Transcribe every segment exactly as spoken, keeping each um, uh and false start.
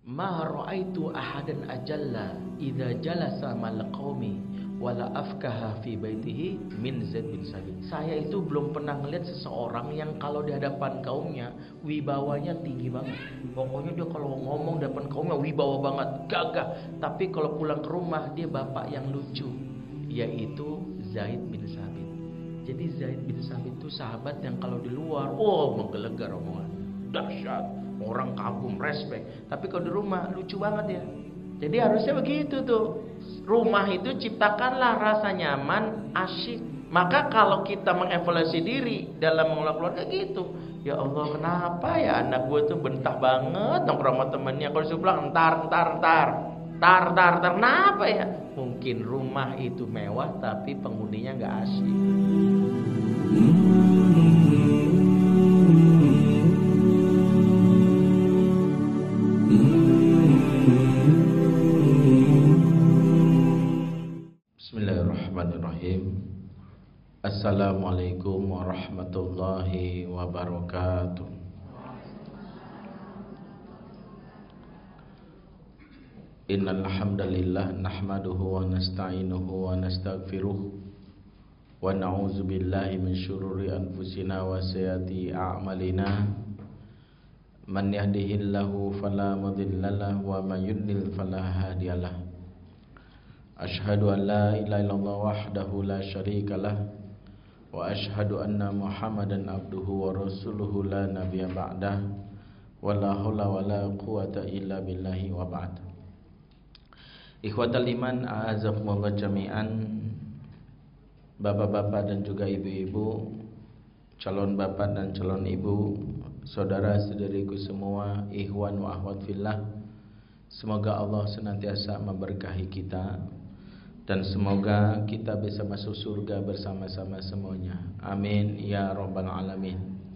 ma ra'aitu ahadan ajalla idza jalasa mal qaumi wala afkaha fi baitihi min Zaid bin Sabit. Saya itu belum pernah ngelihat seseorang yang kalau di hadapan kaumnya wibawanya tinggi banget. Pokoknya dia kalau ngomong di depan kaumnya wibawa banget, gagah. Tapi kalau pulang ke rumah dia bapak yang lucu, yaitu Zaid bin Sabit. Jadi Zaid bin Sabit itu sahabat yang kalau di luar, oh menggelegar omongan, dahsyat, orang kagum, respect. Tapi kalau di rumah lucu banget ya. Jadi harusnya begitu tuh. Rumah itu ciptakanlah rasa nyaman, asyik. Maka kalau kita mengevaluasi diri dalam mengelola keluarga gitu, ya Allah kenapa ya anak gue tuh bentah banget nongkrong sama temennya. Kalau disuruh pulang entar, entar, entar, entar, entar, entar. Kenapa ya? Mungkin rumah itu mewah tapi penghuninya gak asyik. Bismillahirrahmanirrahim. Assalamualaikum warahmatullahi wabarakatuh. Innal hamdalillah nahmaduhu wa nasta'inuhu wa nastaghfiruh wa na'udzu billahi min syururi anfusina wa sayyiati a'malina. Man yahdihillahu fala mudhillalah wa man yudlil fala hadiyalah. Ashhadu an la ilaha illallah wahdahu la syarikalah wa ashhadu anna Muhammadan abduhu wa rasuluhu la nabiyya ba'dah wa la haula wa la quwata illa billahi wa ba'd. Ikhwatal iman, a'azakumullah jami'an. Bapak-bapak dan juga ibu-ibu, calon bapak dan calon ibu, saudara-saudariku semua, ikhwan wa akhwat fillah. Semoga Allah senantiasa memberkahi kita dan semoga kita bisa masuk surga bersama-sama semuanya. Amin ya rabbal alamin.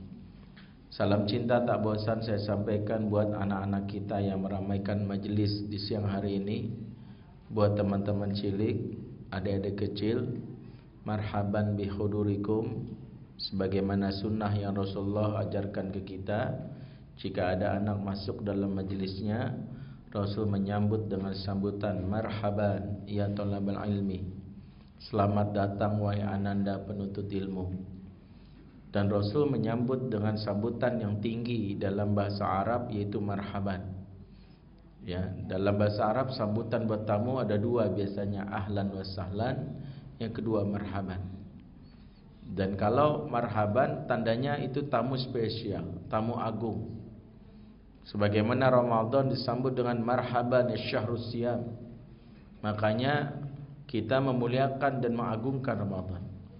Salam cinta tak bosan saya sampaikan buat anak-anak kita yang meramaikan majelis di siang hari ini. Buat teman-teman cilik, adik-adik kecil, marhaban bi hudurikum. Sebagaimana sunnah yang Rasulullah ajarkan ke kita, jika ada anak masuk dalam majelisnya, Rasul menyambut dengan sambutan marhaban ya talabal ilmi. Selamat datang wahai ananda penuntut ilmu. Dan Rasul menyambut dengan sambutan yang tinggi dalam bahasa Arab, yaitu marhaban. Ya, dalam bahasa Arab sambutan buat tamu ada dua biasanya, ahlan wa sahlan, yang kedua marhaban. Dan kalau marhaban tandanya itu tamu spesial, tamu agung. Sebagaimana Ramadan disambut dengan marhaban syahrus siyam. Makanya kita memuliakan dan mengagungkan Ramadan.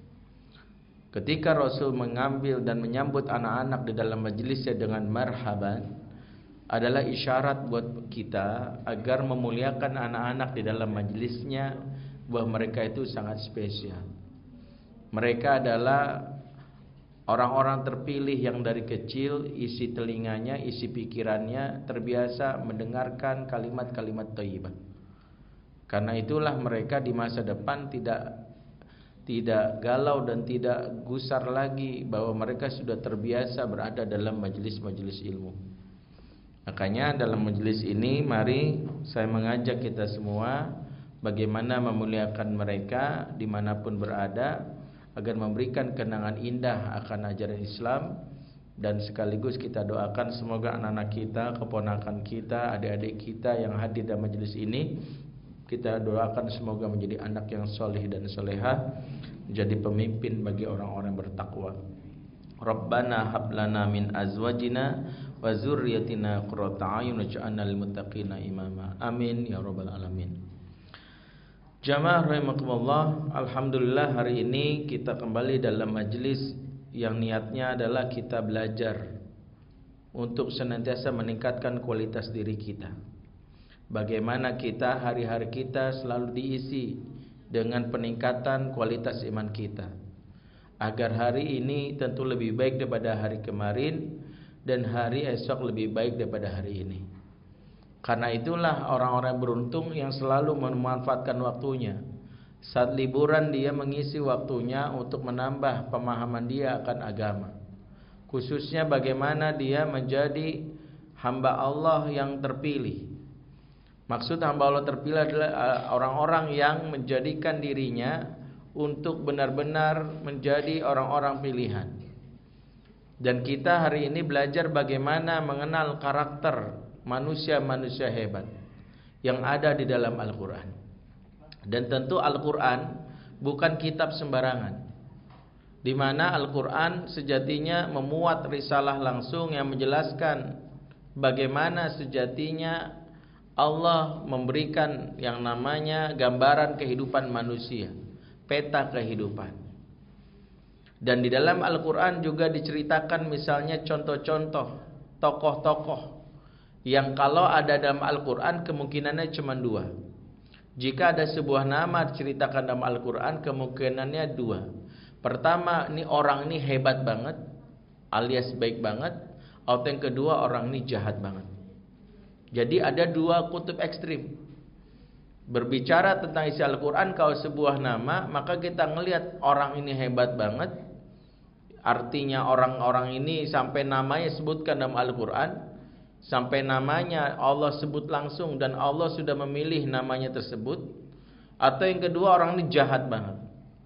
Ketika Rasul mengambil dan menyambut anak-anak di dalam majelisnya dengan marhaban, adalah isyarat buat kita agar memuliakan anak-anak di dalam majelisnya, bahwa mereka itu sangat spesial. Mereka adalah orang-orang terpilih yang dari kecil isi telinganya, isi pikirannya terbiasa mendengarkan kalimat-kalimat thayyibah. Karena itulah mereka di masa depan tidak tidak galau dan tidak gusar lagi, bahwa mereka sudah terbiasa berada dalam majelis-majelis ilmu. Makanya dalam majelis ini mari saya mengajak kita semua bagaimana memuliakan mereka dimanapun berada, agar memberikan kenangan indah akan ajaran Islam. Dan sekaligus kita doakan semoga anak-anak kita, keponakan kita, adik-adik kita yang hadir dalam majelis ini, kita doakan semoga menjadi anak yang soleh dan solehah, menjadi pemimpin bagi orang-orang bertakwa. Rabbana hablana min azwajina wa zurriyatina qurrata a'yun waj'alna lil muttaqina imama. Amin ya rabbal alamin. Jamaah rahimakumullah, alhamdulillah hari ini kita kembali dalam majelis yang niatnya adalah kita belajar untuk senantiasa meningkatkan kualitas diri kita. Bagaimana kita hari-hari kita selalu diisi dengan peningkatan kualitas iman kita, agar hari ini tentu lebih baik daripada hari kemarin, dan hari esok lebih baik daripada hari ini. Karena itulah orang-orang beruntung yang selalu memanfaatkan waktunya. Saat liburan dia mengisi waktunya untuk menambah pemahaman dia akan agama. Khususnya bagaimana dia menjadi hamba Allah yang terpilih, Maksud hamba Allah terpilih adalah orang-orang yang menjadikan dirinya untuk benar-benar menjadi orang-orang pilihan. Dan kita hari ini belajar bagaimana mengenal karakter manusia-manusia hebat yang ada di dalam Al-Quran. Dan tentu Al-Quran bukan kitab sembarangan, di mana Al-Quran sejatinya memuat risalah langsung yang menjelaskan bagaimana sejatinya Allah memberikan yang namanya gambaran kehidupan manusia, peta kehidupan. Dan di dalam Al-Quran juga diceritakan misalnya contoh-contoh tokoh-tokoh yang kalau ada dalam Al-Quran kemungkinannya cuma dua. Jika ada sebuah nama diceritakan dalam Al-Quran kemungkinannya dua. Pertama, ini orang ini hebat banget alias baik banget. Atau yang kedua, orang ini jahat banget. Jadi ada dua kutub ekstrim. Berbicara tentang isi Al-Quran, kalau sebuah nama, maka kita ngelihat orang ini hebat banget. Artinya orang-orang ini sampai namanya sebutkan dalam Al-Quran, sampai namanya Allah sebut langsung dan Allah sudah memilih namanya tersebut. Atau yang kedua, orang ini jahat banget.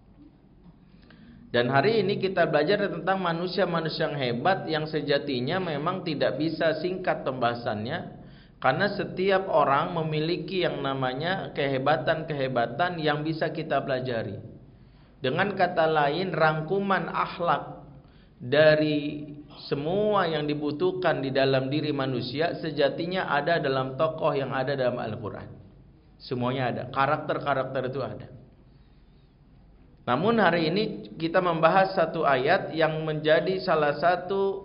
Dan hari ini kita belajar tentang manusia-manusia yang hebat yang sejatinya memang tidak bisa singkat pembahasannya. Karena setiap orang memiliki yang namanya kehebatan-kehebatan yang bisa kita pelajari. Dengan kata lain, rangkuman akhlak dari semua yang dibutuhkan di dalam diri manusia sejatinya ada dalam tokoh yang ada dalam Al-Quran. Semuanya ada, karakter-karakter itu ada. Namun hari ini kita membahas satu ayat yang menjadi salah satu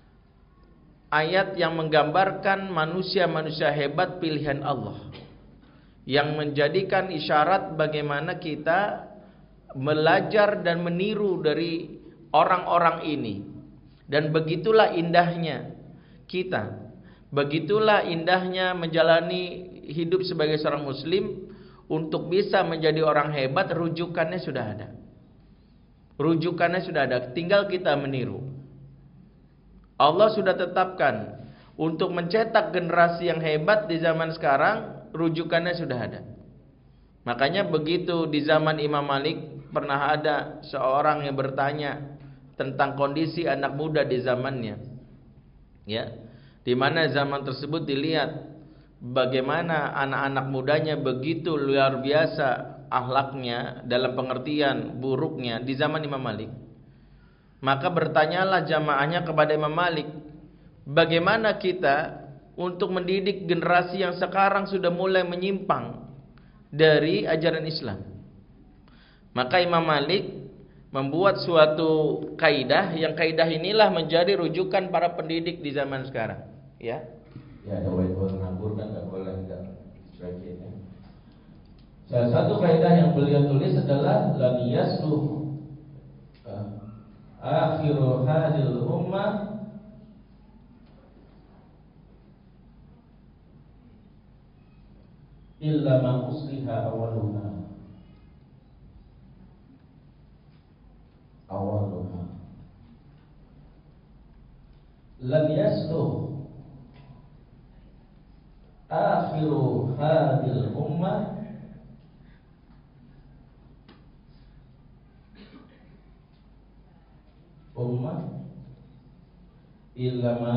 ayat yang menggambarkan manusia-manusia hebat pilihan Allah, yang menjadikan isyarat bagaimana kita belajar dan meniru dari orang-orang ini. Dan begitulah indahnya kita, begitulah indahnya menjalani hidup sebagai seorang muslim. Untuk bisa menjadi orang hebat, rujukannya sudah ada. Rujukannya sudah ada, tinggal kita meniru. Allah sudah tetapkan untuk mencetak generasi yang hebat di zaman sekarang, rujukannya sudah ada. Makanya begitu di zaman Imam Malik pernah ada seorang yang bertanya tentang kondisi anak muda di zamannya, ya, di mana zaman tersebut dilihat bagaimana anak-anak mudanya begitu luar biasa akhlaknya dalam pengertian buruknya di zaman Imam Malik. Maka bertanyalah jamaahnya kepada Imam Malik, bagaimana kita untuk mendidik generasi yang sekarang sudah mulai menyimpang dari ajaran Islam. Maka Imam Malik membuat suatu kaidah, yang kaidah inilah menjadi rujukan para pendidik di zaman sekarang, ya. Ya, ada whiteboard nganggur kan nggak boleh nggak sebagainya. Salah satu kaidah yang beliau tulis adalah lam yasluh uh, akhiru hadil ummah illa ma usliha awaluha awaluha lam yasluh akhiru hadil ummah ummah ilma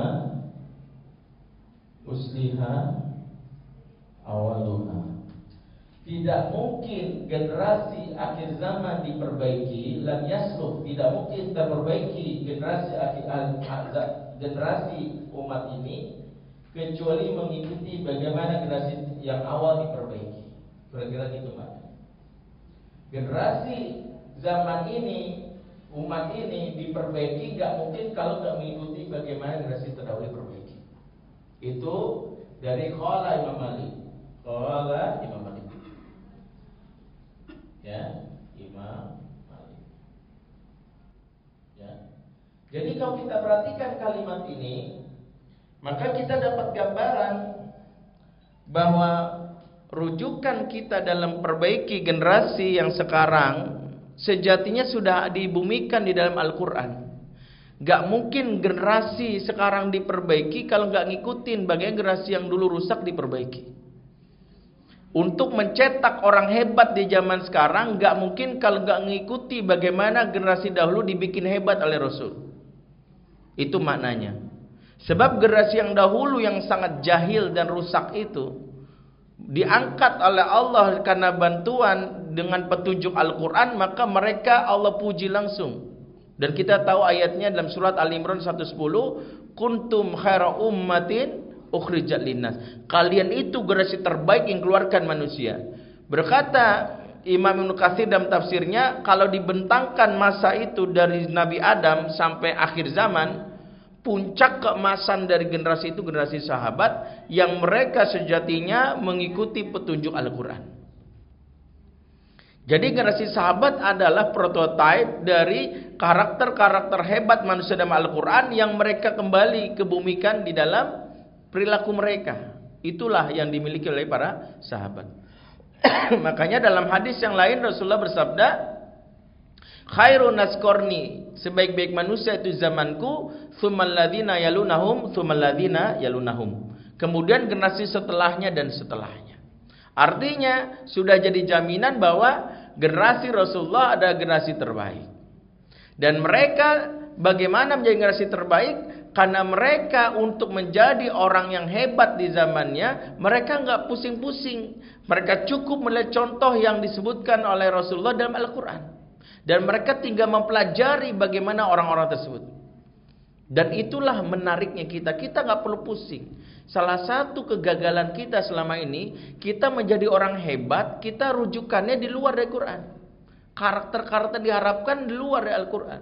usliha awaluha. Tidak mungkin generasi akhir zaman diperbaiki, lam yasluh, tidak mungkin terperbaiki generasi akhir generasi umat ini kecuali mengikuti bagaimana generasi yang awal diperbaiki. Kira-kira gitu, Pak. Generasi zaman ini, umat ini diperbaiki gak mungkin kalau gak mengikuti bagaimana generasi terdahulu diperbaiki. Itu dari qala Imam Malik. Qala Imam Malik. Ya, Imam Malik. Ya. Jadi kalau kita perhatikan kalimat ini, maka kita dapat gambaran bahwa rujukan kita dalam perbaiki generasi yang sekarang sejatinya sudah dibumikan di dalam Al-Quran. Gak mungkin generasi sekarang diperbaiki kalau gak ngikutin bagaimana generasi yang dulu rusak diperbaiki. Untuk mencetak orang hebat di zaman sekarang, gak mungkin kalau gak mengikuti bagaimana generasi dahulu dibikin hebat oleh Rasul. Itu maknanya. Sebab generasi yang dahulu yang sangat jahil dan rusak itu diangkat oleh Allah karena bantuan dengan petunjuk Al-Quran, maka mereka Allah puji langsung. Dan kita tahu ayatnya dalam surat Al-Imran seratus sepuluh, kuntum khaira ummatin ukhrijat linnas. Kalian itu generasi terbaik yang keluarkan manusia. Berkata Imam Ibnu Katsir dalam tafsirnya, kalau dibentangkan masa itu dari Nabi Adam sampai akhir zaman, puncak keemasan dari generasi itu generasi sahabat yang mereka sejatinya mengikuti petunjuk Al-Quran. Jadi generasi sahabat adalah prototipe dari karakter-karakter hebat manusia dalam Al-Quran yang mereka kembali kebumikan di dalam perilaku mereka. Itulah yang dimiliki oleh para sahabat. Makanya dalam hadis yang lain Rasulullah bersabda, khairun nas qarni, sebaik-baik manusia itu zamanku, tsummal ladzina yalunahum, tsummal ladzina yalunahum. Kemudian generasi setelahnya dan setelahnya. Artinya sudah jadi jaminan bahwa generasi Rasulullah adalah generasi terbaik. Dan mereka bagaimana menjadi generasi terbaik? Karena mereka untuk menjadi orang yang hebat di zamannya, mereka nggak pusing-pusing. Mereka cukup melihat contoh yang disebutkan oleh Rasulullah dalam Al-Quran. Dan mereka tinggal mempelajari bagaimana orang-orang tersebut. Dan itulah menariknya kita. Kita nggak perlu pusing. Salah satu kegagalan kita selama ini, kita menjadi orang hebat, kita rujukannya di luar dari Quran. Karakter-karakter diharapkan di luar dari Al-Quran.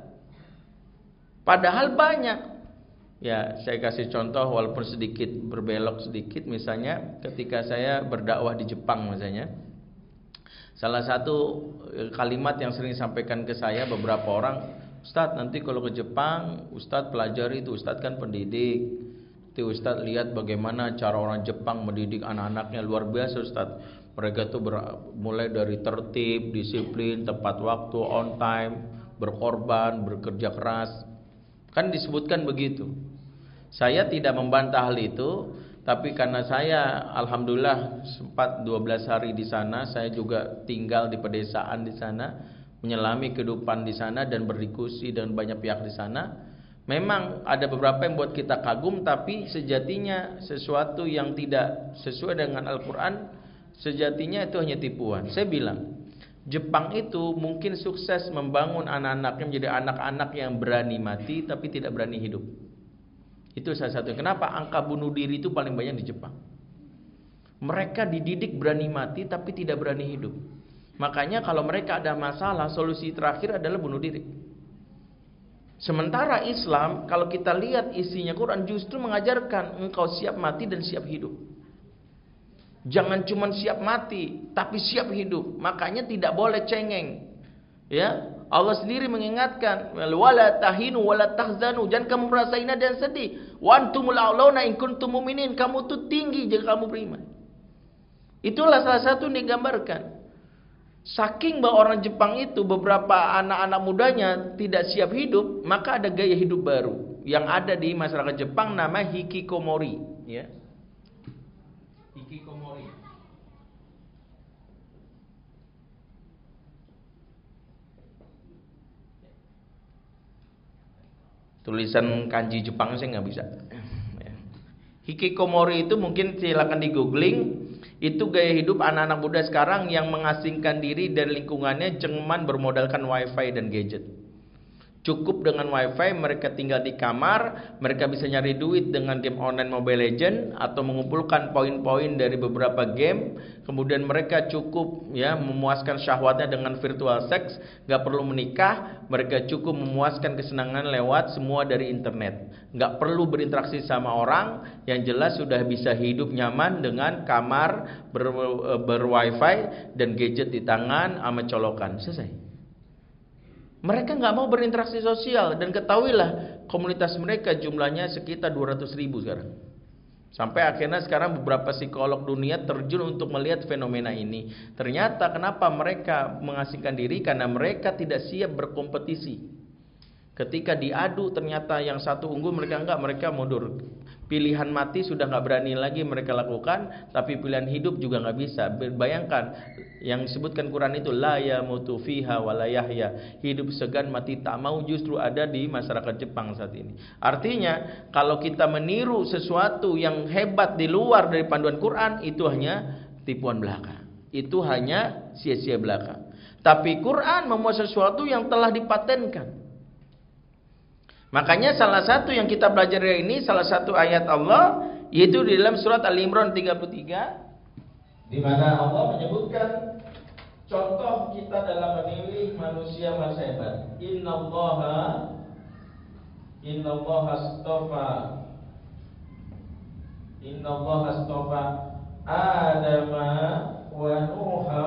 Padahal banyak. Ya, saya kasih contoh walaupun sedikit berbelok sedikit. Misalnya ketika saya berdakwah di Jepang misalnya, salah satu kalimat yang sering disampaikan ke saya beberapa orang, Ustadz nanti kalau ke Jepang, Ustadz pelajari itu, Ustadz kan pendidik, nanti Ustadz lihat bagaimana cara orang Jepang mendidik anak-anaknya, luar biasa Ustadz. Mereka tuh ber, mulai dari tertib, disiplin, tepat waktu, on time, berkorban, bekerja keras. Kan disebutkan begitu. Saya tidak membantah hal itu, tapi karena saya alhamdulillah sempat dua belas hari di sana, saya juga tinggal di pedesaan di sana, menyelami kehidupan di sana dan berdiskusi dengan banyak pihak di sana. Memang ada beberapa yang buat kita kagum, tapi sejatinya sesuatu yang tidak sesuai dengan Al-Quran, sejatinya itu hanya tipuan. Saya bilang, Jepang itu mungkin sukses membangun anak-anaknya menjadi anak-anak yang berani mati tapi tidak berani hidup. Itu salah satu. Kenapa angka bunuh diri itu paling banyak di Jepang? Mereka dididik berani mati tapi tidak berani hidup. Makanya kalau mereka ada masalah, solusi terakhir adalah bunuh diri. Sementara Islam, kalau kita lihat isinya Quran justru mengajarkan engkau siap mati dan siap hidup. Jangan cuma siap mati, tapi siap hidup. Makanya tidak boleh cengeng. Ya, Allah sendiri mengingatkan, wala tahinu wala tahzanu, jangan kamu merasa hina dan sedih. Wa antumul a'launa in kuntum mu'minin, kamu tuh tinggi jika kamu beriman. Itulah salah satu yang digambarkan. Saking bahwa orang Jepang itu beberapa anak-anak mudanya tidak siap hidup, maka ada gaya hidup baru yang ada di masyarakat Jepang namanya hikikomori, ya. Hikikomori. Tulisan kanji Jepang saya nggak bisa. Hikikomori itu mungkin silakan di googling. Itu gaya hidup anak-anak muda sekarang yang mengasingkan diri dari lingkungannya, cuman bermodalkan wifi dan gadget. Cukup dengan wifi, mereka tinggal di kamar, mereka bisa nyari duit dengan game online Mobile Legends atau mengumpulkan poin-poin dari beberapa game. Kemudian mereka cukup ya memuaskan syahwatnya dengan virtual sex, gak perlu menikah, mereka cukup memuaskan kesenangan lewat semua dari internet. Gak perlu berinteraksi sama orang, yang jelas sudah bisa hidup nyaman dengan kamar ber, ber-wifi dan gadget di tangan sama colokan. Selesai. Mereka nggak mau berinteraksi sosial, dan ketahuilah komunitas mereka jumlahnya sekitar dua ratus ribu sekarang. Sampai akhirnya sekarang beberapa psikolog dunia terjun untuk melihat fenomena ini. Ternyata kenapa mereka mengasingkan diri? Karena mereka tidak siap berkompetisi. Ketika diadu ternyata yang satu unggul, mereka enggak, mereka mundur. Pilihan mati sudah nggak berani lagi mereka lakukan, tapi pilihan hidup juga nggak bisa. Bayangkan yang disebutkan Quran itu la yamutu fiha wa la yahya. Hidup segan mati tak mau justru ada di masyarakat Jepang saat ini. Artinya kalau kita meniru sesuatu yang hebat di luar dari panduan Quran, itu hanya tipuan belaka. Itu hanya sia-sia belaka. Tapi Quran membuat sesuatu yang telah dipatenkan. Makanya salah satu yang kita belajar hari ini, salah satu ayat Allah, yaitu di dalam surat Al-Imran tiga puluh tiga, di mana Allah menyebutkan contoh kita dalam memilih manusia masa hebat. Innallaha Innallaha astafa Innallaha astafa Adama wa Nuha.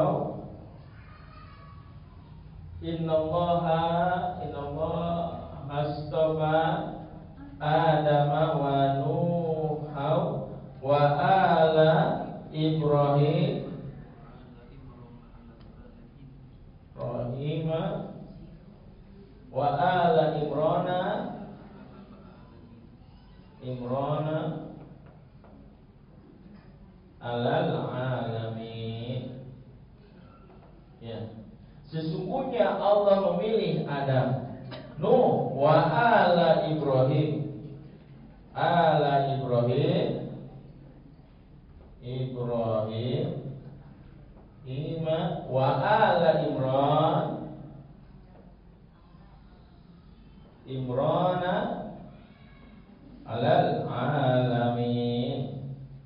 Innallaha Innallaha astafa Adam wa Nuha wa ala Ibrahim Ibrahim wa ala Imrana Imrana alal alamin. Ya. Sesungguhnya Allah memilih Adam, Nuh wa ala Ibrahim, ala Ibrahim, Ibrahim, Ima wa ala Imran, Imrana alal alamin.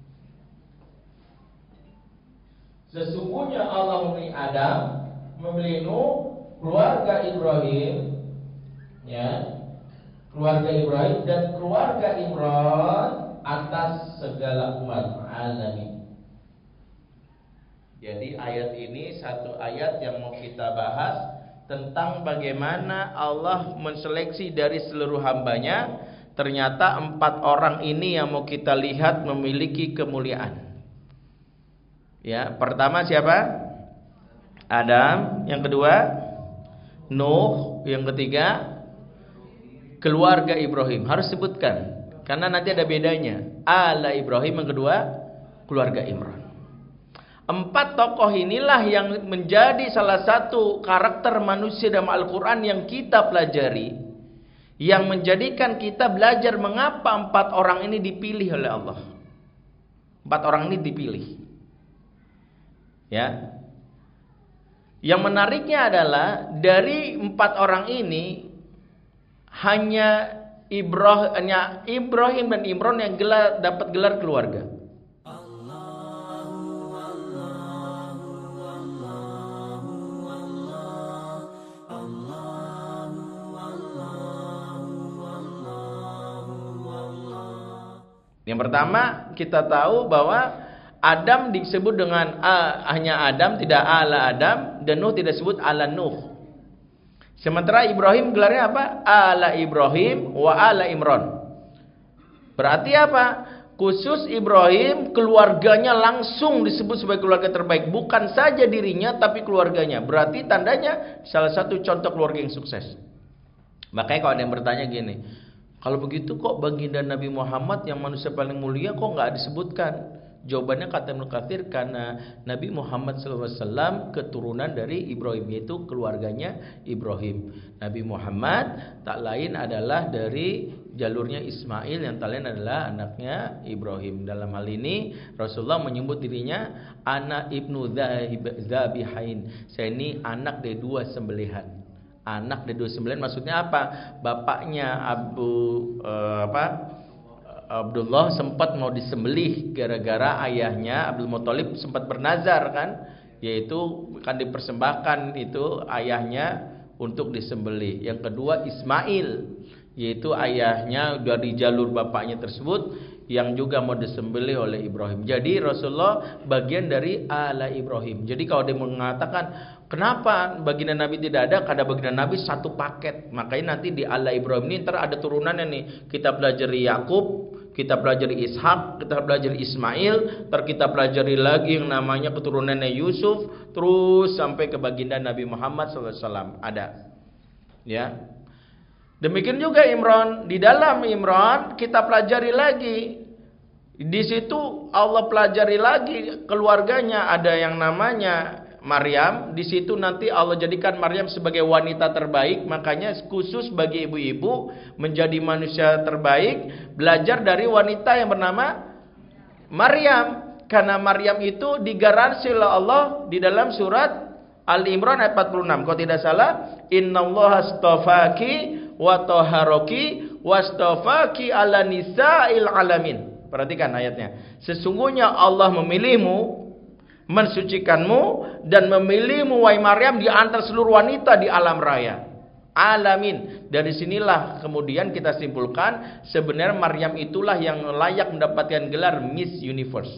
Sesungguhnya Allah memilih Adam, memilih Nuh, keluarga Ibrahim, ya, keluarga Ibrahim dan keluarga Imran atas segala umat alamin. Jadi ayat ini satu ayat yang mau kita bahas tentang bagaimana Allah menseleksi dari seluruh hambanya. Ternyata empat orang ini yang mau kita lihat memiliki kemuliaan. Ya, pertama siapa? Adam. Yang kedua Nuh. Yang ketiga keluarga Ibrahim. Harus sebutkan karena nanti ada bedanya. Ala Ibrahim, yang kedua keluarga Imran. Empat tokoh inilah yang menjadi salah satu karakter manusia dalam Al-Quran yang kita pelajari, yang menjadikan kita belajar mengapa empat orang ini dipilih oleh Allah. Empat orang ini dipilih, ya. Yang menariknya adalah dari empat orang ini hanya Ibrahim, hanya Ibrahim dan Imran yang gelar, dapat gelar keluarga. Yang pertama kita tahu bahwa Adam disebut dengan uh, hanya Adam, tidak ala Adam, dan Nuh tidak disebut ala Nuh. Sementara Ibrahim gelarnya apa? Ala Ibrahim wa ala Imran. Berarti apa? Khusus Ibrahim, keluarganya langsung disebut sebagai keluarga terbaik. Bukan saja dirinya, tapi keluarganya. Berarti tandanya salah satu contoh keluarga yang sukses. Makanya kalau ada yang bertanya gini, kalau begitu kok baginda Nabi Muhammad yang manusia paling mulia kok nggak disebutkan? Jawabannya kata Ibnu Katsir, karena Nabi Muhammad shallallahu alaihi wasallam keturunan dari Ibrahim, yaitu keluarganya Ibrahim. Nabi Muhammad tak lain adalah dari jalurnya Ismail, yang tak lain adalah anaknya Ibrahim. Dalam hal ini Rasulullah menyebut dirinya anak ibnu Zabihain. Saya ini anak dari dua sembelihan. Anak dari dua sembelihan maksudnya apa? Bapaknya Abu uh, apa? Abdullah sempat mau disembelih gara-gara ayahnya Abdul Muthalib sempat bernazar kan, yaitu akan dipersembahkan itu ayahnya untuk disembelih. Yang kedua Ismail, yaitu ayahnya dari jalur bapaknya tersebut yang juga mau disembelih oleh Ibrahim. Jadi Rasulullah bagian dari ala Ibrahim. Jadi kalau dia mengatakan kenapa baginda Nabi tidak ada, karena baginda Nabi satu paket. Makanya nanti di ala Ibrahim ini ntar ada turunannya nih. Kita pelajari Yakub, kita pelajari Ishak, kita pelajari Ismail, ntar kita pelajari lagi yang namanya keturunannya Yusuf, terus sampai ke baginda Nabi Muhammad shallallahu alaihi wasallam ada. Ya. Demikian juga Imran. Di dalam Imran kita pelajari lagi Di situ Allah pelajari lagi keluarganya, ada yang namanya Maryam. Di situ nanti Allah jadikan Maryam sebagai wanita terbaik, makanya khusus bagi ibu-ibu menjadi manusia terbaik belajar dari wanita yang bernama Maryam. Karena Maryam itu digaransi oleh Allah di dalam surat Ali Imran ayat empat puluh enam. Kalau tidak salah, innallaha astafaki wa taharaki wastafaki ala nisa'il alamin. Perhatikan ayatnya. Sesungguhnya Allah memilihmu, mensucikanmu, dan memilihmu wahai Maryam di antara seluruh wanita di alam raya. Alamin. Dari sinilah kemudian kita simpulkan sebenarnya Maryam itulah yang layak mendapatkan gelar Miss Universe.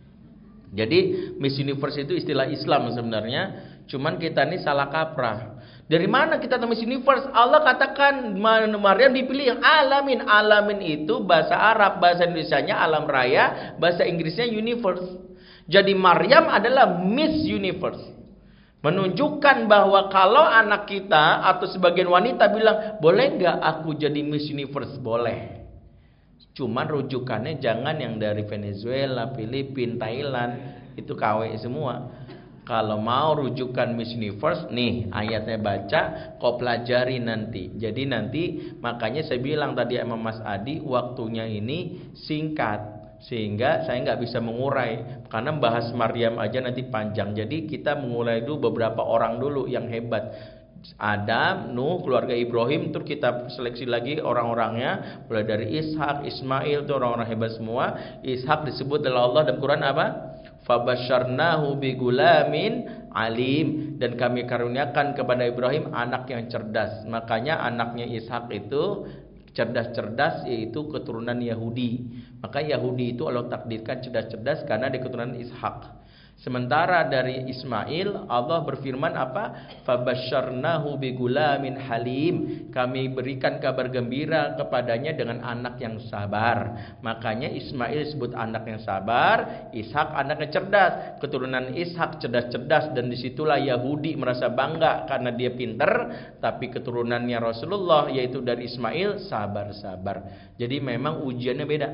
Jadi Miss Universe itu istilah Islam sebenarnya, cuman kita ini salah kaprah. Dari mana kita tahu Miss Universe? Allah katakan Maryam dipilih yang alamin. Alamin itu bahasa Arab, bahasa Indonesianya alam raya, bahasa Inggrisnya universe. Jadi Maryam adalah Miss Universe. Menunjukkan bahwa kalau anak kita atau sebagian wanita bilang, boleh nggak aku jadi Miss Universe? Boleh. Cuman rujukannya jangan yang dari Venezuela, Filipina, Thailand, itu K W semua. Kalau mau rujukan Miss Universe, nih ayatnya baca, kau pelajari nanti. Jadi nanti makanya saya bilang tadi sama Mas Adi, waktunya ini singkat, sehingga saya nggak bisa mengurai. Karena bahas Maryam aja nanti panjang. Jadi kita mengurai dulu beberapa orang dulu yang hebat. Adam, Nuh, keluarga Ibrahim, terus kita seleksi lagi orang-orangnya, mulai dari Ishak, Ismail, itu orang-orang hebat semua. Ishak disebut oleh Allah dalam Quran apa? Fabasyarnahu bigulamin alim, dan kami karuniakan kepada Ibrahim anak yang cerdas. Makanya anaknya Ishak itu cerdas-cerdas, yaitu keturunan Yahudi. Maka Yahudi itu Allah takdirkan cerdas-cerdas karena di keturunan Ishak. Sementara dari Ismail Allah berfirman apa? Fabasyarnahu bigulamin halim. Kami berikan kabar gembira kepadanya dengan anak yang sabar. Makanya Ismail disebut anak yang sabar, Ishak anak yang cerdas. Keturunan Ishak cerdas-cerdas, dan disitulah Yahudi merasa bangga karena dia pinter. Tapi keturunannya Rasulullah yaitu dari Ismail sabar-sabar. Jadi memang ujiannya beda.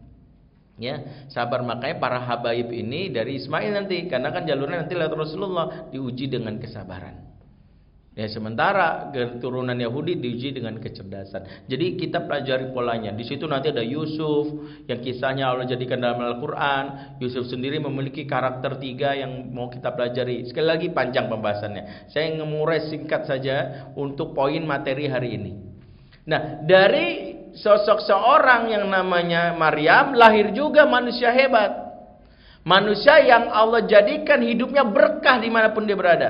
Ya, sabar. Makanya para habaib ini dari Ismail nanti, karena kan jalurnya nanti lewat Rasulullah, diuji dengan kesabaran. Ya, sementara keturunan Yahudi diuji dengan kecerdasan. Jadi kita pelajari polanya. Di situ nanti ada Yusuf yang kisahnya Allah jadikan dalam Al-Qur'an. Yusuf sendiri memiliki karakter tiga yang mau kita pelajari. Sekali lagi panjang pembahasannya. Saya ngemurai singkat saja untuk poin materi hari ini. Nah, dari sosok seorang yang namanya Maryam lahir juga manusia hebat. Manusia yang Allah jadikan hidupnya berkah dimanapun dia berada.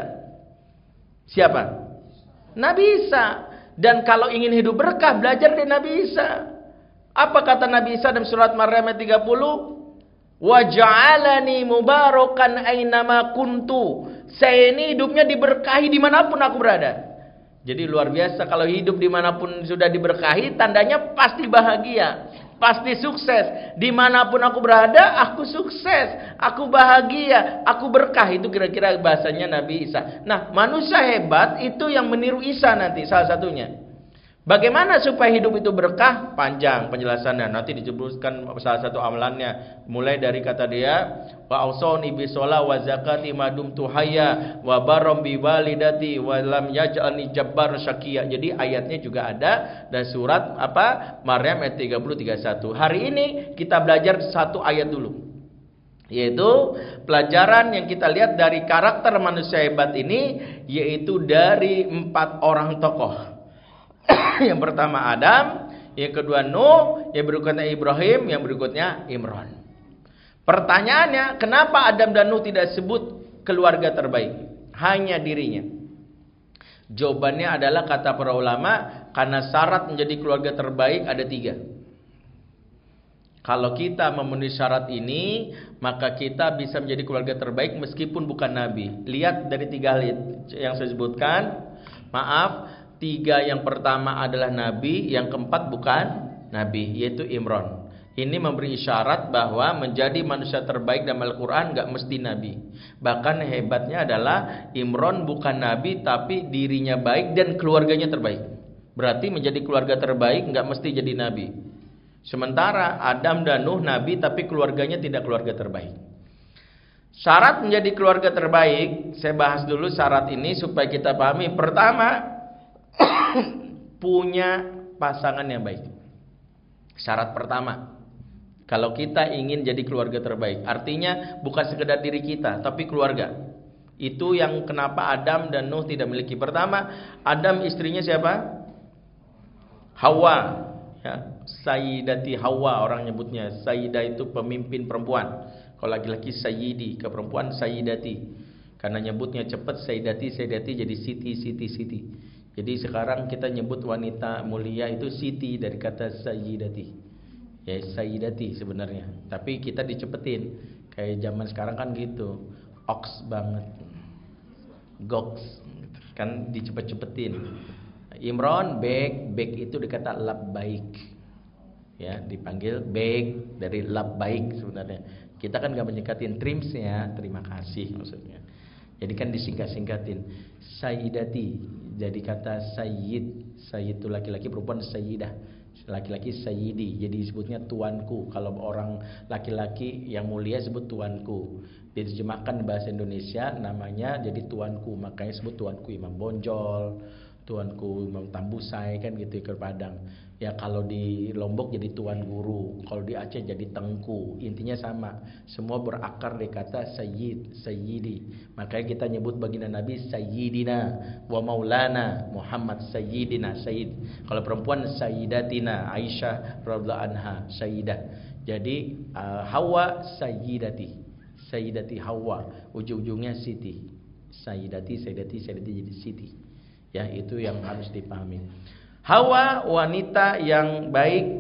Siapa? Nabi Isa. Dan kalau ingin hidup berkah, belajar dari Nabi Isa. Apa kata Nabi Isa dalam surat Maryam ayat tiga puluh? Wa ja'alani mubarakan ainama kuntu. Saya ini hidupnya diberkahi dimanapun aku berada. Jadi luar biasa, kalau hidup dimanapun sudah diberkahi, tandanya pasti bahagia, pasti sukses. Dimanapun aku berada, aku sukses, aku bahagia, aku berkah. Itu kira-kira bahasanya Nabi Isa. Nah, manusia hebat itu yang meniru Isa nanti, salah satunya. Bagaimana supaya hidup itu berkah? Panjang penjelasannya. Nanti disebutkan salah satu amalannya. Mulai dari kata dia, wa ausoni bisola wa zakati madum tuhaya wa barom bi walidati wa lam yaj'alni jabbar syaqiya. Jadi ayatnya juga ada dan surat apa? Maryam ayat tiga puluh tiga puluh satu. Hari ini kita belajar satu ayat dulu. Yaitu pelajaran yang kita lihat dari karakter manusia hebat ini, yaitu dari empat orang tokoh. Yang pertama Adam, yang kedua Nuh, yang berikutnya Ibrahim, yang berikutnya Imran. Pertanyaannya, kenapa Adam dan Nuh tidak sebut keluarga terbaik? Hanya dirinya. Jawabannya adalah kata para ulama, karena syarat menjadi keluarga terbaik ada tiga. Kalau kita memenuhi syarat ini, maka kita bisa menjadi keluarga terbaik meskipun bukan Nabi. Lihat dari tiga hal yang saya sebutkan. Maaf, tiga yang pertama adalah Nabi, yang keempat bukan Nabi, yaitu Imran. Ini memberi isyarat bahwa menjadi manusia terbaik dalam Al-Quran gak mesti Nabi. Bahkan hebatnya adalah Imran bukan Nabi, tapi dirinya baik dan keluarganya terbaik. Berarti menjadi keluarga terbaik gak mesti jadi Nabi. Sementara Adam dan Nuh nabi tapi keluarganya tidak keluarga terbaik. Syarat menjadi keluarga terbaik, saya bahas dulu syarat ini supaya kita pahami. Pertama, punya pasangan yang baik. Syarat pertama, kalau kita ingin jadi keluarga terbaik, artinya bukan sekedar diri kita, tapi keluarga. Itu yang kenapa Adam dan Nuh tidak memiliki. Pertama, Adam istrinya siapa? Hawa, ya, Sayyidati Hawa orang nyebutnya. Sayyidah itu pemimpin perempuan. Kalau laki-laki Sayyidi, ke perempuan Sayyidati. Karena nyebutnya cepat Sayyidati, Sayyidati jadi Siti, Siti, Siti. Jadi sekarang kita nyebut wanita mulia itu Siti dari kata Sayyidati. Ya Sayyidati sebenarnya. Tapi kita dicepetin. Kayak zaman sekarang kan gitu. Oks banget. Goks. Kan dicepet-cepetin. Imron, bek, bek itu dikata labbaik. Ya, dipanggil bek dari labbaik sebenarnya. Kita kan gak menyingkatin trimsnya, terima kasih maksudnya. Jadi kan disingkat-singkatin. Sayyidati, jadi kata sayyid. Sayyid itu laki-laki, perempuan sayyidah. Laki-laki sayyidi, jadi disebutnya tuanku. Kalau orang laki-laki yang mulia sebut tuanku. Diterjemahkan bahasa Indonesia namanya jadi tuanku. Makanya sebut tuanku Imam Bonjol, tuanku Imam Tambusai kan gitu ke Padang. Ya kalau di Lombok jadi tuan guru, kalau di Aceh jadi tengku. Intinya sama, semua berakar di kata sayyid, sayyidi. Makanya kita nyebut baginda Nabi sayyidina wa maulana Muhammad sayyidina, sayyid. Kalau perempuan sayyidatina Aisyah radhiyallahu anha, sayyidah. Jadi uh, Hawa sayyidati, sayyidati Hawa, ujung-ujungnya Siti. Sayyidati, sayyidati, sayyidati jadi Siti. Ya, itu yang harus dipahami. Hawa wanita yang baik,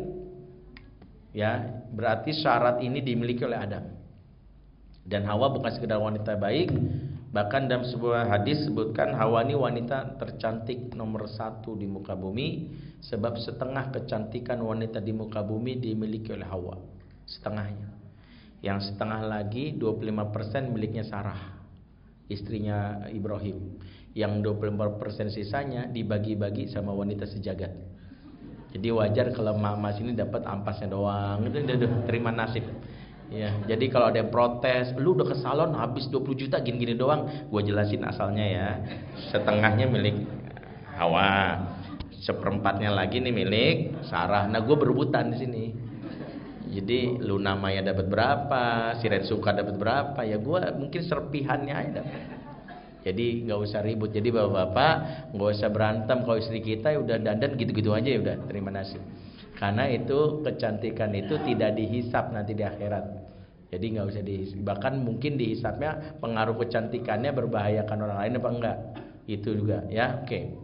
ya berarti syarat ini dimiliki oleh Adam. Dan Hawa bukan sekedar wanita baik, bahkan dalam sebuah hadis sebutkan Hawa ini wanita tercantik nomor satu di muka bumi, sebab setengah kecantikan wanita di muka bumi dimiliki oleh Hawa, setengahnya. Yang setengah lagi dua puluh lima persen miliknya Sarah, istrinya Ibrahim. Yang dua puluh lima persen sisanya dibagi-bagi sama wanita sejagat. Jadi wajar kalau mama sini dapat ampasnya doang, itu udah terima nasib. Ya, jadi kalau ada yang protes, lu udah ke salon habis dua puluh juta gini-gini doang, gua jelasin asalnya ya. Setengahnya milik Hawa, seperempatnya lagi nih milik Sarah. Nah, gua berebutan di sini. Jadi Luna Maya dapat berapa, si Red Suka dapat berapa, ya gua mungkin serpihannya aja dapat. Jadi nggak usah ribut. Jadi bapak-bapak nggak usah berantem. Kalau istri kita ya udah dandan gitu-gitu aja ya udah terima nasib. Karena itu kecantikan itu tidak dihisap nanti di akhirat. Jadi nggak usah dihisap. Bahkan mungkin dihisapnya pengaruh kecantikannya berbahayakan orang lain apa enggak. Itu juga ya. Oke.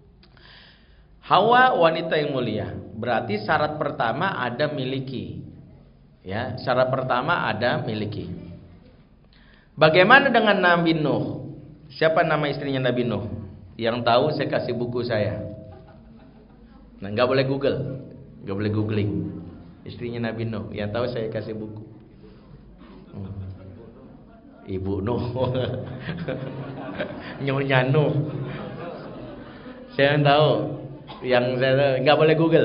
Hawa wanita yang mulia. Berarti syarat pertama ada miliki. Ya, syarat pertama ada miliki. Bagaimana dengan Nabi Nuh? Siapa nama istrinya Nabi Nuh? Yang tahu saya kasih buku saya. Nah, nggak boleh Google, nggak boleh googling. Istrinya Nabi Nuh. Yang tahu saya kasih buku. Hmm. Ibu Nuh, Nyonya Nuh. Saya tahu. Yang saya tahu, nggak boleh Google.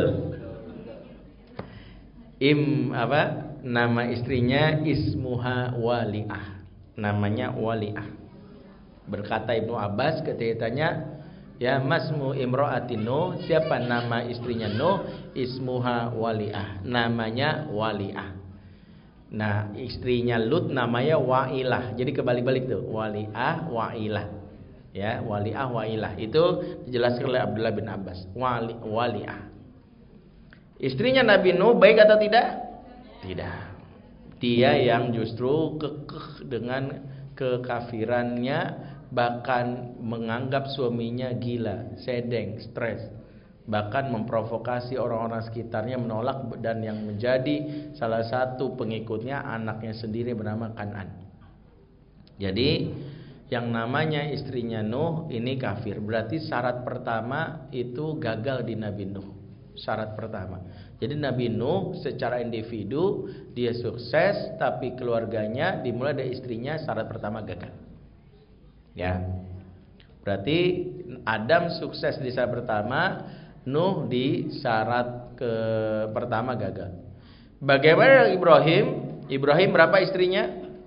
Im apa? Nama istrinya Ismuha Wali'ah. Namanya Wali'ah. Berkata Ibnu Abbas ketika ditanya, ya masmu imro'ati Nuh, siapa nama istrinya Nuh? Ismuha Wali'ah, namanya Wali'ah. Nah, istrinya Lut namanya Wa'ilah. Jadi kebalik-balik tuh, Wali'ah, Wa'ilah. Ya, Wali'ah, Wa'ilah. Itu dijelaskan oleh Abdullah bin Abbas. Wali, Wali'ah. Istrinya Nabi Nuh baik atau tidak? Tidak. Dia yang justru kekeh dengan kekafirannya, bahkan menganggap suaminya gila, sedeng, stres, bahkan memprovokasi orang-orang sekitarnya menolak, dan yang menjadi salah satu pengikutnya anaknya sendiri bernama Kan'an. Jadi yang namanya istrinya Nuh ini kafir. Berarti syarat pertama itu gagal di Nabi Nuh. Syarat pertama. Jadi Nabi Nuh secara individu dia sukses, tapi keluarganya dimulai dari istrinya, syarat pertama gagal. Ya, berarti Adam sukses di syarat pertama, Nuh di syarat ke pertama gagal. Bagaimana Ibrahim? Ibrahim berapa istrinya?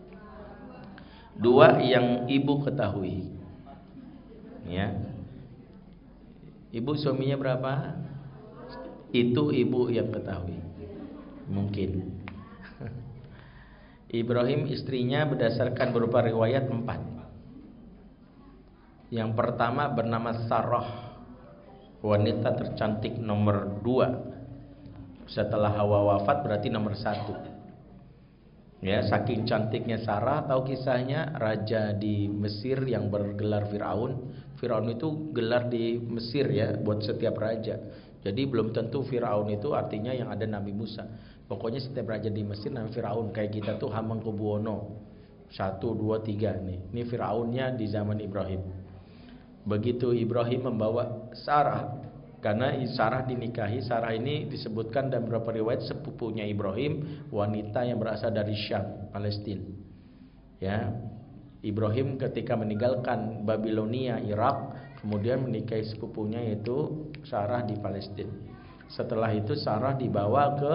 Dua yang ibu ketahui. Ya. Ibu suaminya berapa? Itu ibu yang ketahui. Mungkin. Ibrahim istrinya berdasarkan beberapa riwayat empat. Yang pertama bernama Sarah, wanita tercantik nomor dua. Setelah Hawa wafat berarti nomor satu. Ya, saking cantiknya Sarah, tahu kisahnya raja di Mesir yang bergelar Firaun. Firaun itu gelar di Mesir ya, buat setiap raja. Jadi belum tentu Firaun itu artinya yang ada Nabi Musa. Pokoknya setiap raja di Mesir namanya Firaun. Kayak kita tuh Hamengkubuwono satu, dua, tiga nih. Ini Firaunnya di zaman Ibrahim. Begitu Ibrahim membawa Sarah, karena Sarah dinikahi, Sarah ini disebutkan dalam beberapa riwayat sepupunya Ibrahim, wanita yang berasal dari Syam, Palestina. Ya, Ibrahim ketika meninggalkan Babilonia, Irak, kemudian menikahi sepupunya yaitu Sarah di Palestina. Setelah itu Sarah dibawa ke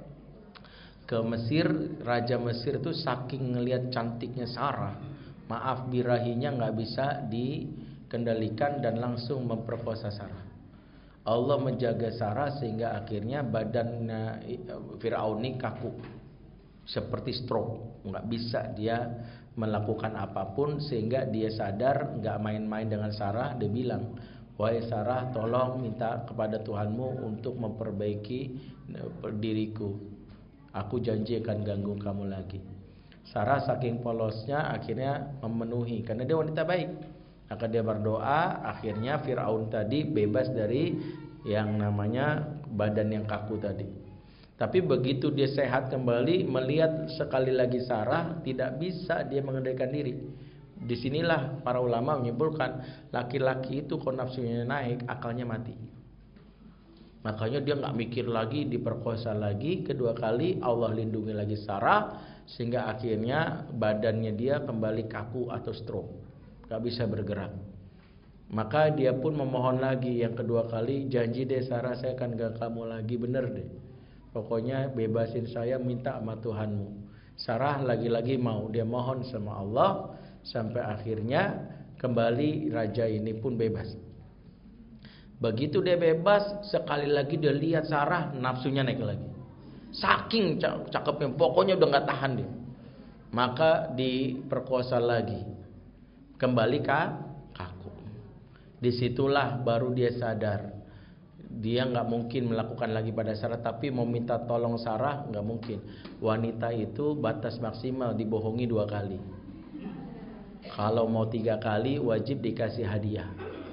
ke Mesir. Raja Mesir itu saking ngelihat cantiknya Sarah, maaf birahinya nggak bisa dikendalikan dan langsung memperkosa Sarah. Allah menjaga Sarah sehingga akhirnya badan Firaun ini kaku seperti stroke, nggak bisa dia melakukan apapun, sehingga dia sadar nggak main-main dengan Sarah. Dia bilang, wahai Sarah, tolong minta kepada Tuhanmu untuk memperbaiki diriku, aku janji akan ganggu kamu lagi. Sarah saking polosnya akhirnya memenuhi, karena dia wanita baik. Maka dia berdoa, akhirnya Firaun tadi bebas dari yang namanya badan yang kaku tadi. Tapi begitu dia sehat kembali, melihat sekali lagi Sarah, tidak bisa dia mengendalikan diri. Disinilah para ulama menyimpulkan, laki-laki itu kalau nafsunya naik, akalnya mati. Makanya dia nggak mikir lagi, diperkosa lagi, kedua kali Allah lindungi lagi Sarah, sehingga akhirnya badannya dia kembali kaku atau stroke, gak bisa bergerak. Maka dia pun memohon lagi yang kedua kali, janji deh Sarah, saya akan gak kamu lagi, bener deh, pokoknya bebasin saya, minta sama Tuhanmu. Sarah lagi-lagi mau, dia mohon sama Allah, sampai akhirnya kembali raja ini pun bebas. Begitu dia bebas, sekali lagi dia lihat Sarah, nafsunya naik lagi. Saking cakepnya, pokoknya udah gak tahan dia. Maka diperkosa lagi, kembali kaku. Disitulah baru dia sadar, dia nggak mungkin melakukan lagi pada Sarah, tapi mau minta tolong Sarah nggak mungkin. Wanita itu batas maksimal dibohongi dua kali. Kalau mau tiga kali wajib dikasih hadiah.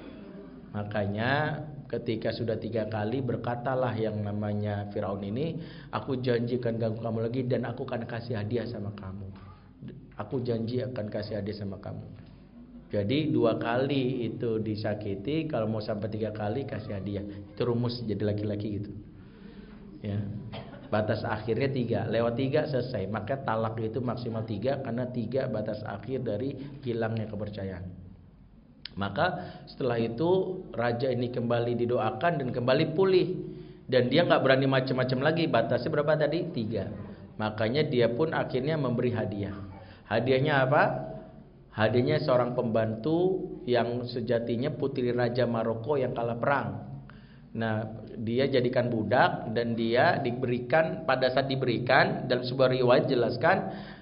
Makanya ketika sudah tiga kali berkatalah yang namanya Firaun ini, aku janji akan ganggu kamu lagi dan aku akan kasih hadiah sama kamu. Aku janji akan kasih hadiah sama kamu. Jadi dua kali itu disakiti, kalau mau sampai tiga kali kasih hadiah. Itu rumus jadi laki-laki gitu. Ya. Batas akhirnya tiga, lewat tiga selesai. Maka talak itu maksimal tiga, karena tiga batas akhir dari hilangnya kepercayaan. Maka setelah itu raja ini kembali didoakan dan kembali pulih, dan dia nggak berani macam-macam lagi. Batasnya berapa tadi? Tiga. Makanya dia pun akhirnya memberi hadiah. Hadiahnya apa? Hadiahnya seorang pembantu yang sejatinya putri Raja Maroko yang kalah perang. Nah, dia jadikan budak dan dia diberikan, pada saat diberikan dalam sebuah riwayat jelaskan,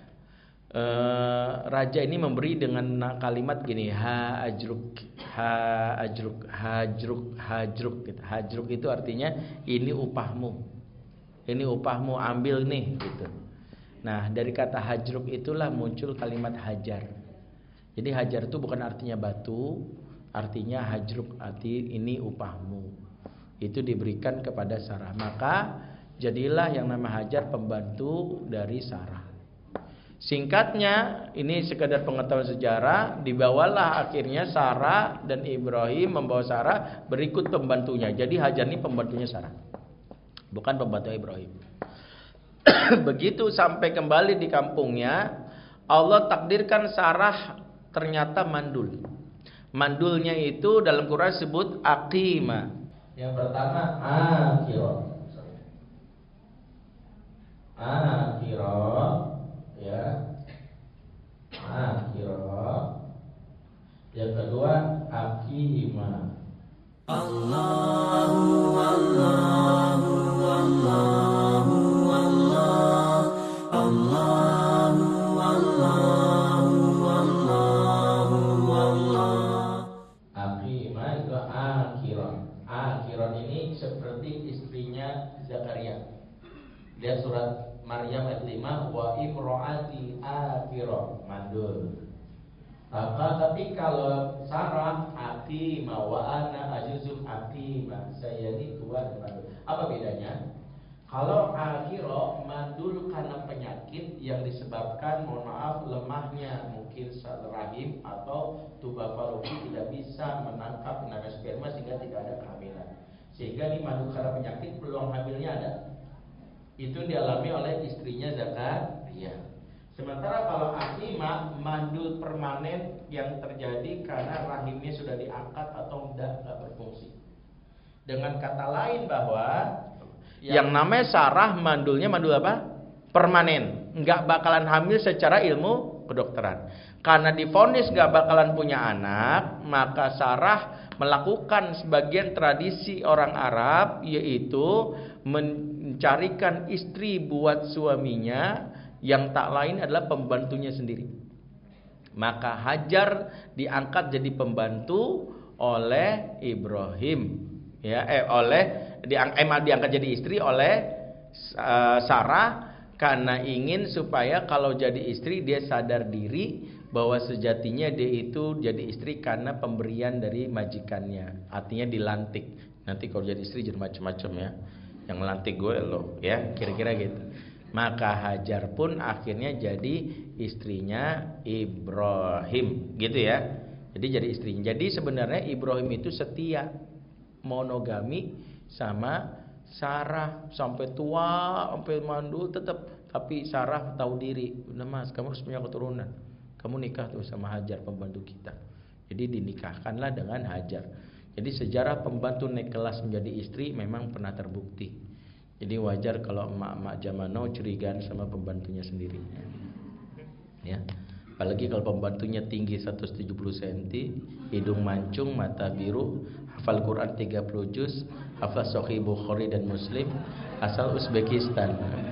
eh, raja ini memberi dengan kalimat gini, ha ajruk, ha ajruk, hajruk, hajruk gitu. Hajruk itu artinya ini upahmu. Ini upahmu, ambil nih gitu. Nah, dari kata hajruk itulah muncul kalimat hajar. Jadi hajar itu bukan artinya batu, artinya hajruk, arti ini upahmu. Itu diberikan kepada Sarah. Maka jadilah yang nama Hajar pembantu dari Sarah. Singkatnya, ini sekedar pengetahuan sejarah, dibawalah akhirnya Sarah dan Ibrahim membawa Sarah berikut pembantunya. Jadi Hajar ini pembantunya Sarah, bukan pembantu Ibrahim. Begitu sampai kembali di kampungnya, Allah takdirkan Sarah ternyata mandul. Mandulnya itu dalam Quran disebut aqima. Yang pertama akhirat. akhirah, ya, akhirah. Yang kedua akima. Allahu Allahu Allahu Allah Allahu Allahu Allahu Allah. Akima itu akhirah. Akhirah ini seperti istrinya Zakaria. Lihat surat Maryam ayat lima, wa imro'ati akhirah, mandul. Apa, tapi kalau Sarah akima wa ana ajuzum akima, saya ini tua dan mandul. Apa bedanya? Kalau akhirah mandul karena penyakit yang disebabkan, mohon maaf, lemahnya mungkin rahim atau tuba fallopi tidak bisa menangkap tenaga sperma sehingga tidak ada kehamilan. Sehingga ini mandul karena penyakit, peluang hamilnya ada. Itu dialami oleh istrinya Zakaria. Sementara kalau akima, mandul permanen yang terjadi karena rahimnya sudah diangkat atau tidak, tidak berfungsi. Dengan kata lain bahwa yang, yang namanya Sarah mandulnya mandul apa? Permanen, nggak bakalan hamil secara ilmu kedokteran. Karena divonis nggak bakalan punya anak, maka Sarah melakukan sebagian tradisi orang Arab, yaitu mencarikan istri buat suaminya yang tak lain adalah pembantunya sendiri. Maka Hajar diangkat jadi pembantu oleh Ibrahim, ya, eh oleh diang, emang diangkat jadi istri oleh uh, Sarah karena ingin supaya kalau jadi istri dia sadar diri bahwa sejatinya dia itu jadi istri karena pemberian dari majikannya, artinya dilantik. Nanti kalau jadi istri jadi macam-macam ya, yang melantik gue lo, ya kira-kira gitu. Maka Hajar pun akhirnya jadi istrinya Ibrahim, gitu ya. Jadi jadi istrinya. Jadi sebenarnya Ibrahim itu setia, monogami sama Sarah sampai tua, sampai mandul tetap. Tapi Sarah tahu diri, udah mas, kamu harus punya keturunan. Kamu nikah tuh sama Hajar, pembantu kita. Jadi dinikahkanlah dengan Hajar. Jadi sejarah pembantu naik kelas menjadi istri memang pernah terbukti. Jadi wajar kalau emak-emak zaman now curigaan sama pembantunya sendiri. Ya. Apalagi kalau pembantunya tinggi seratus tujuh puluh sentimeter, hidung mancung, mata biru, hafal Quran tiga puluh juz, hafal Sahih Bukhari dan Muslim, asal Uzbekistan.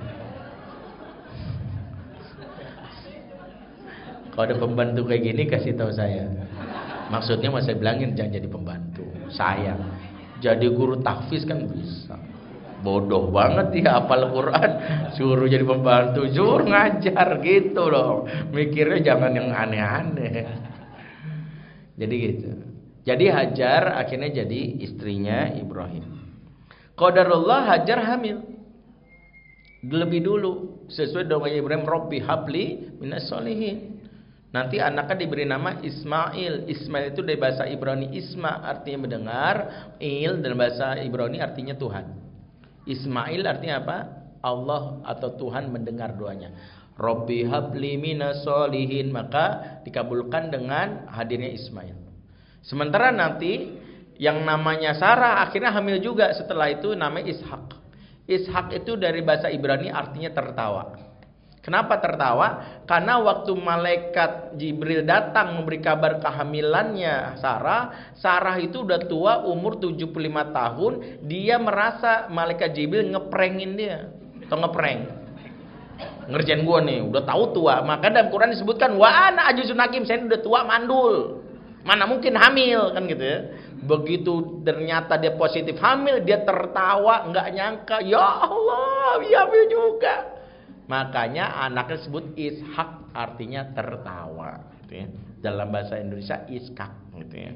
Kalau ada pembantu kayak gini kasih tahu saya. Maksudnya mau saya bilangin jangan jadi pembantu. Sayang. Jadi guru tahfiz kan bisa. Bodoh banget dia hafal Quran, suruh jadi pembantu, suruh ngajar gitu loh. Mikirnya jangan yang aneh-aneh. Jadi gitu. Jadi Hajar akhirnya jadi istrinya Ibrahim. Qadarullah Hajar hamil. Lebih dulu sesuai doa Ibrahim, Rabbi habli minas sholihin. Nanti anaknya diberi nama Ismail. Ismail itu dari bahasa Ibrani Isma artinya mendengar, Il dalam bahasa Ibrani artinya Tuhan. Ismail artinya apa? Allah atau Tuhan mendengar doanya. Rabbi habli minas sholihin, maka dikabulkan dengan hadirnya Ismail. Sementara nanti yang namanya Sarah akhirnya hamil juga, setelah itu namanya Ishak. Ishak itu dari bahasa Ibrani artinya tertawa. Kenapa tertawa? Karena waktu malaikat Jibril datang memberi kabar kehamilannya Sarah, Sarah itu udah tua, umur tujuh puluh lima tahun. Dia merasa malaikat Jibril ngeprengin dia. Atau ngeprank, ngerjain gue nih, udah tahu tua. Maka dalam Quran disebutkan, wa ana ajuzun hakim, saya udah tua mandul, mana mungkin hamil, kan gitu ya. Begitu ternyata dia positif hamil, dia tertawa, nggak nyangka, ya Allah, dia hamil juga. Makanya anaknya disebut Ishak, artinya tertawa, gitu ya. Dalam bahasa Indonesia Iskak, gitu ya.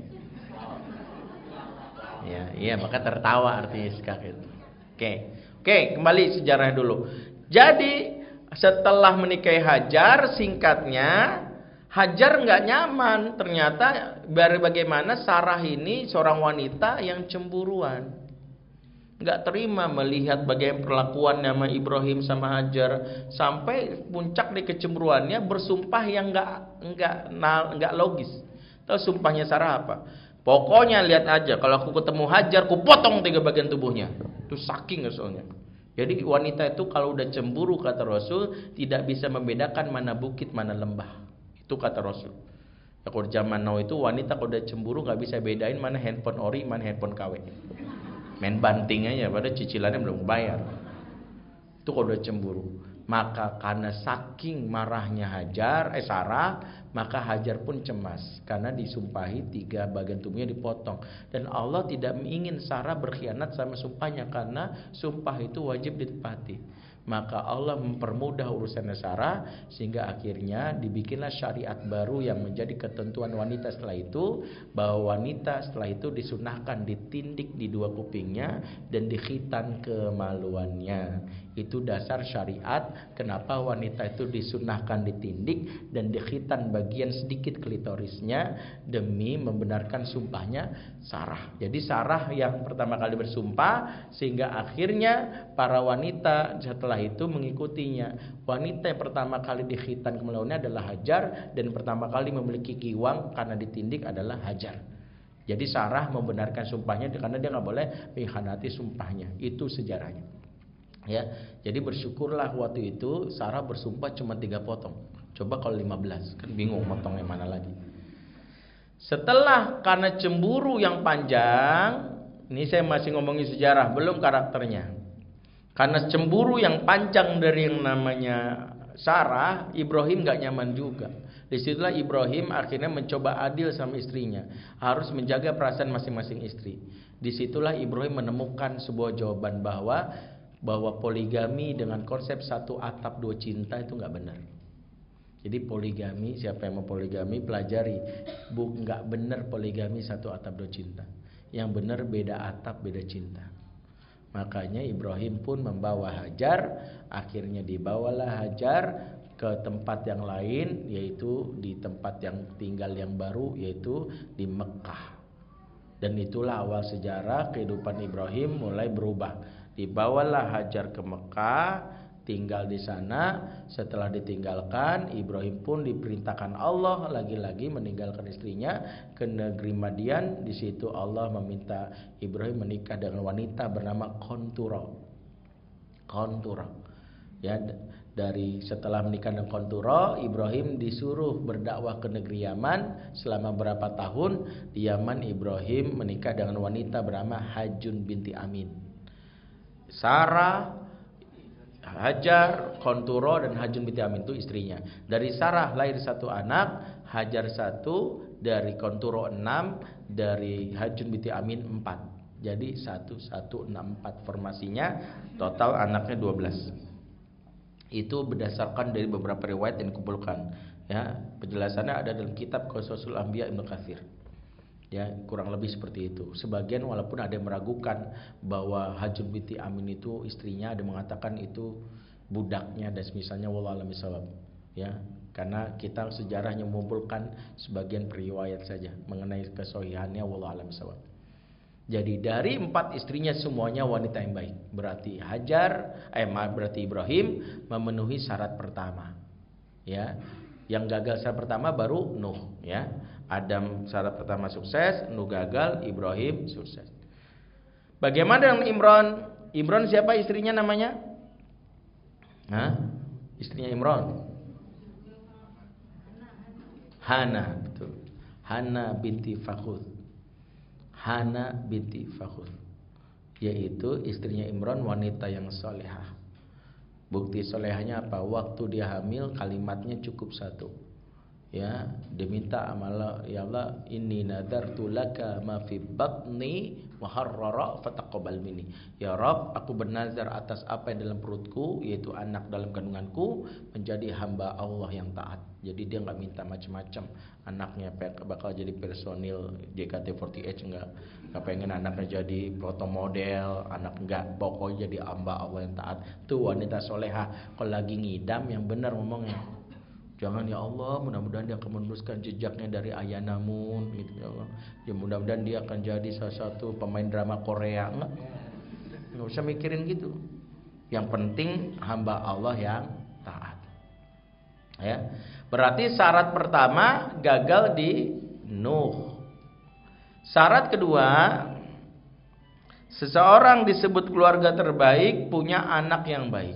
Ya, iya, maka tertawa artinya Iskak itu. Oke, oke, kembali sejarahnya dulu. Jadi setelah menikahi Hajar, singkatnya Hajar nggak nyaman. Ternyata bagaimana Sarah ini seorang wanita yang cemburuan. Nggak terima melihat bagaimana perlakuan nama Ibrahim sama Hajar, sampai puncak di kecemburuannya bersumpah yang nggak nggak nggak logis. Tahu sumpahnya Sarah apa? Pokoknya lihat aja, kalau aku ketemu Hajar, aku potong tiga bagian tubuhnya. Itu saking soalnya. Jadi wanita itu kalau udah cemburu kata Rasul tidak bisa membedakan mana bukit mana lembah. Itu kata Rasul. Ya, kalau zaman now itu wanita kalau udah cemburu nggak bisa bedain mana handphone ori mana handphone K W. Main banting aja padahal cicilannya belum bayar. Itu kalau udah cemburu. Maka karena saking marahnya Hajar, eh Sarah, maka Hajar pun cemas karena disumpahi tiga bagian tubuhnya dipotong. Dan Allah tidak ingin Sarah berkhianat sama sumpahnya karena sumpah itu wajib ditepati. Maka Allah mempermudah urusan Sarah sehingga akhirnya dibikinlah syariat baru yang menjadi ketentuan wanita setelah itu, bahwa wanita setelah itu disunahkan ditindik di dua kupingnya dan dikhitan kemaluannya. Itu dasar syariat kenapa wanita itu disunahkan ditindik dan dikhitan bagian sedikit klitorisnya demi membenarkan sumpahnya Sarah. Jadi Sarah yang pertama kali bersumpah sehingga akhirnya para wanita setelah itu mengikutinya. Wanita yang pertama kali dikhitan kemaluannya adalah Hajar dan pertama kali memiliki giwang karena ditindik adalah Hajar. Jadi Sarah membenarkan sumpahnya karena dia nggak boleh mengkhianati sumpahnya. Itu sejarahnya. Ya, jadi bersyukurlah waktu itu Sarah bersumpah cuma tiga potong. Coba kalau lima belas, kan bingung potongnya mana lagi. Setelah karena cemburu yang panjang, ini saya masih ngomongin sejarah, belum karakternya. Karena cemburu yang panjang dari yang namanya Sarah, Ibrahim gak nyaman juga. Disitulah Ibrahim akhirnya mencoba adil sama istrinya, harus menjaga perasaan masing-masing istri. Disitulah Ibrahim menemukan sebuah jawaban bahwa bahwa poligami dengan konsep satu atap dua cinta itu nggak benar. Jadi poligami, siapa yang mau poligami pelajari, bu nggak benar poligami satu atap dua cinta. Yang benar beda atap beda cinta. Makanya Ibrahim pun membawa Hajar, akhirnya dibawalah Hajar ke tempat yang lain, yaitu di tempat yang tinggal yang baru, yaitu di Mekah. Dan itulah awal sejarah kehidupan Ibrahim mulai berubah. Dibawalah Hajar ke Mekah, tinggal di sana. Setelah ditinggalkan, Ibrahim pun diperintahkan Allah lagi-lagi meninggalkan istrinya ke negeri Madian. Di situ Allah meminta Ibrahim menikah dengan wanita bernama Qanturah. Qanturah. Ya, dari setelah menikah dengan Qanturah, Ibrahim disuruh berdakwah ke negeri Yaman selama berapa tahun. Di Yaman Ibrahim menikah dengan wanita bernama Hajun binti Amin. Sarah, Hajar, Qanturah dan Hajun binti Amin itu istrinya. Dari Sarah lahir satu anak, Hajar satu, dari Qanturah enam, dari Hajun binti Amin empat. Jadi satu, satu, enam, empat formasinya, total anaknya dua belas. Itu berdasarkan dari beberapa riwayat yang dikumpulkan. Ya, penjelasannya ada dalam kitab Qasasul Anbiya Ibnu Katsir. Ya, kurang lebih seperti itu. Sebagian walaupun ada yang meragukan bahwa Hajun binti Amin itu istrinya, ada mengatakan itu budaknya dan misalnya wallahu a'lam bishawab. Ya, karena kita sejarahnya mengumpulkan sebagian periwayat saja mengenai kesohihannya wallahu a'lam bishawab. Jadi dari empat istrinya semuanya wanita yang baik. Berarti Hajar, eh berarti Ibrahim memenuhi syarat pertama. Ya, yang gagal syarat pertama baru Nuh. Ya, Adam syarat pertama sukses, Nuh gagal, Ibrahim sukses. Bagaimana dengan Imran? Imran siapa istrinya namanya? Hah? Istrinya Imran? Hana, betul. Hana binti Fakhud. Hana binti Fakhud, yaitu istrinya Imran, wanita yang solehah. Bukti solehahnya apa? Waktu dia hamil kalimatnya cukup satu. Ya, dia minta amal, ya Allah, inni nadartu laka ma fi batni muharrara fataqabbal minni. Ya Rabb, aku bernazar atas apa yang dalam perutku, yaitu anak dalam kandunganku, menjadi hamba Allah yang taat. Jadi dia nggak minta macam-macam. Anaknya bakal jadi personil J K T empat delapan enggak, nggak pengen anaknya jadi foto model, anak enggak, pokoknya jadi hamba Allah yang taat. Tuh wanita soleha. Kalau lagi ngidam yang benar ngomongnya. Jangan ya Allah, mudah-mudahan dia akan meneruskan jejaknya dari Ayah Namun gitu ya Allah. Ya mudah-mudahan dia akan jadi salah satu pemain drama Korea. Enggak. Enggak usah mikirin gitu. Yang penting hamba Allah yang taat. Ya. Berarti syarat pertama gagal di Nuh. Syarat kedua Seseorang disebut keluarga terbaik punya anak yang baik.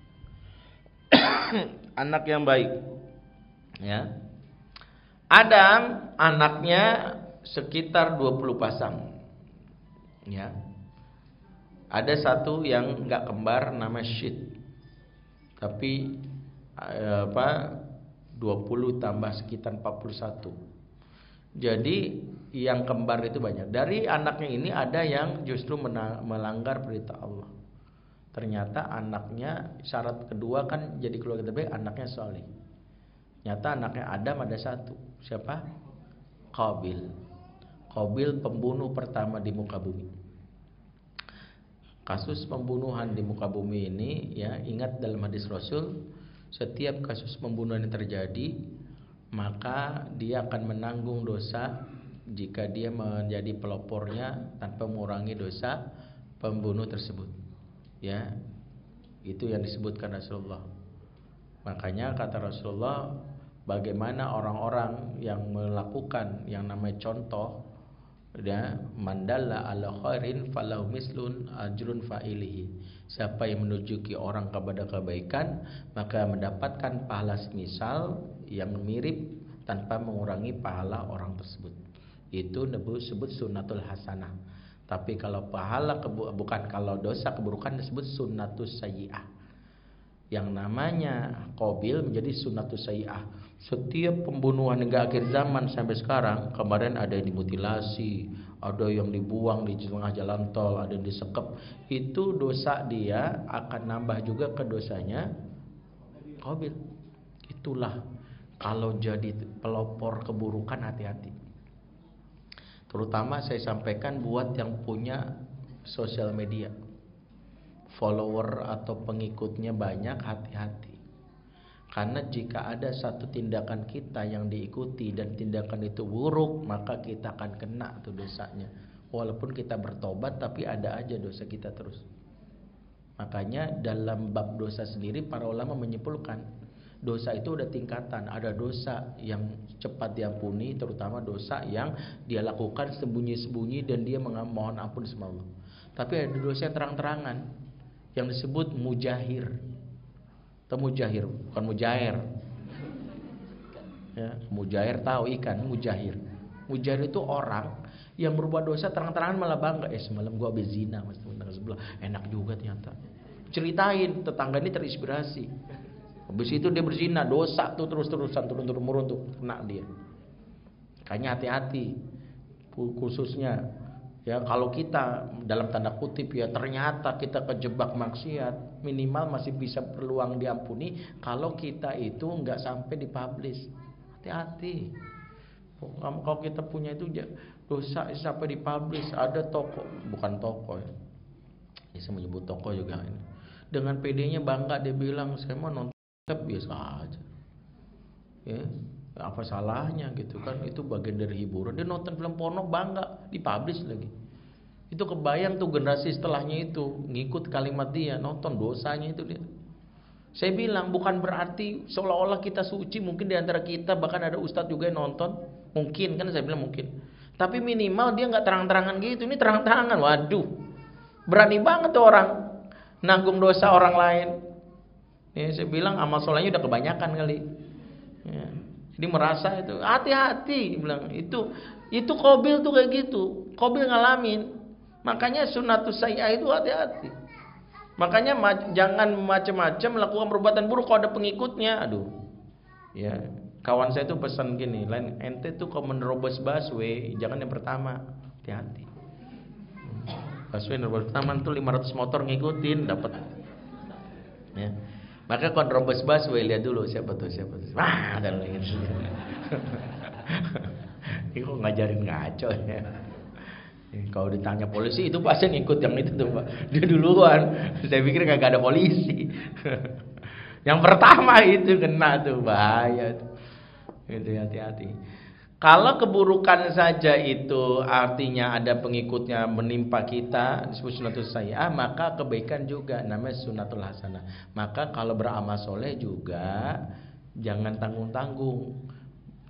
Anak yang baik. Ya. Adam anaknya sekitar dua puluh pasang. Ya. Ada satu yang enggak kembar nama Syed. Tapi apa dua puluh tambah sekitar empat puluh satu. Jadi yang kembar itu banyak. Dari anaknya ini ada yang justru melanggar perintah Allah. Ternyata anaknya syarat kedua kan jadi keluarga terbaik, anaknya soleh. Nyata anaknya Adam ada satu. Siapa? Qabil. Qabil pembunuh pertama di muka bumi. Kasus pembunuhan di muka bumi ini, ya, ingat dalam hadis Rasul, setiap kasus pembunuhan yang terjadi, maka dia akan menanggung dosa jika dia menjadi pelopornya tanpa mengurangi dosa pembunuh tersebut. Ya, itu yang disebutkan Rasulullah. Makanya kata Rasulullah, bagaimana orang-orang yang melakukan yang namanya contoh, ya, mandalla ala khairin falahu mislun ajrun fa'ilihi. Siapa yang menunjuki orang kepada kebaikan, maka mendapatkan pahala semisal yang mirip tanpa mengurangi pahala orang tersebut. Itu disebut sunnatul hasanah. Tapi kalau pahala kebu- bukan kalau dosa keburukan disebut sunnatus sayyi'ah. Yang namanya Qabil menjadi sunnatus sayyi'ah. Setiap pembunuhan hingga akhir zaman sampai sekarang, kemarin ada yang dimutilasi, ada yang dibuang di tengah jalan tol, ada yang disekep. Itu dosa dia akan nambah juga ke dosanya Qabil. Itulah kalau jadi pelopor keburukan, hati-hati. Terutama saya sampaikan buat yang punya sosial media, follower atau pengikutnya banyak, hati-hati. Karena jika ada satu tindakan kita yang diikuti dan tindakan itu buruk, maka kita akan kena tuh dosanya. Walaupun kita bertobat, tapi ada aja dosa kita terus. Makanya dalam bab dosa sendiri para ulama menyimpulkan, dosa itu ada tingkatan. Ada dosa yang cepat diampuni, terutama dosa yang dia lakukan sembunyi-sembunyi dan dia mohon ampun sama Allah. Tapi ada dosa yang terang-terangan yang disebut mujahir. Atau mujahir, bukan mujair. Ya, mujair tahu ikan, mujahir. Mujahir itu orang yang berbuat dosa terang-terangan malah bangga. Eh semalam gua habis zina mas tetangga sebelah, enak juga ternyata. Ceritain, tetangga ini terinspirasi. Habis itu dia berzina, dosa tuh terus-terusan turun-turun tuh kena dia. Makanya hati-hati, khususnya ya kalau kita dalam tanda kutip ya ternyata kita kejebak maksiat, minimal masih bisa peluang diampuni kalau kita itu nggak sampai dipublish. Hati-hati. Kalau kita punya itu dosa sampai dipublish, ada toko, bukan toko ya. Bisa menyebut toko juga ini. Dengan pedenya bangga dia bilang saya mau nonton biasa aja. Ya, apa salahnya gitu kan? Itu bagian dari hiburan. Dia nonton film porno bangga, dipublish lagi. Itu kebayang tuh generasi setelahnya itu ngikut kalimat dia, nonton dosanya itu dia. Saya bilang bukan berarti seolah-olah kita suci, mungkin di antara kita bahkan ada ustadz juga yang nonton, mungkin kan saya bilang mungkin. Tapi minimal dia nggak terang-terangan gitu. Ini terang-terangan, waduh, berani banget tuh orang nanggung dosa orang lain. Ya, saya bilang amal solehnya udah kebanyakan kali. Ya, jadi merasa itu hati-hati, bilang itu itu Qabil tuh kayak gitu. Qabil ngalamin. Makanya sunnatus sayyi'ah itu hati-hati. Makanya ma- jangan macam-macam melakukan perbuatan buruk kalau ada pengikutnya. Aduh. Ya, kawan saya tuh pesan gini, lain ente tuh kalau menerobos busway jangan yang pertama, hati-hati. Busway nerobos pertama tuh lima ratus motor ngikutin dapat. Ya. Maka kalau nerobos busway lihat dulu siapa tuh siapa tuh. Wah, dan lain. Ini kok ngajarin ngaco ya. Kalau ditanya polisi itu pasti ngikut yang itu tuh Pak. Dia duluan. Saya pikir kagak ada polisi. Yang pertama itu kena tuh, bahaya tuh. Itu hati-hati. Kalau keburukan saja itu artinya ada pengikutnya menimpa kita, disebut sunnatus sayyi'ah, maka kebaikan juga namanya sunnatul hasanah. Maka kalau beramal soleh juga jangan tanggung-tanggung.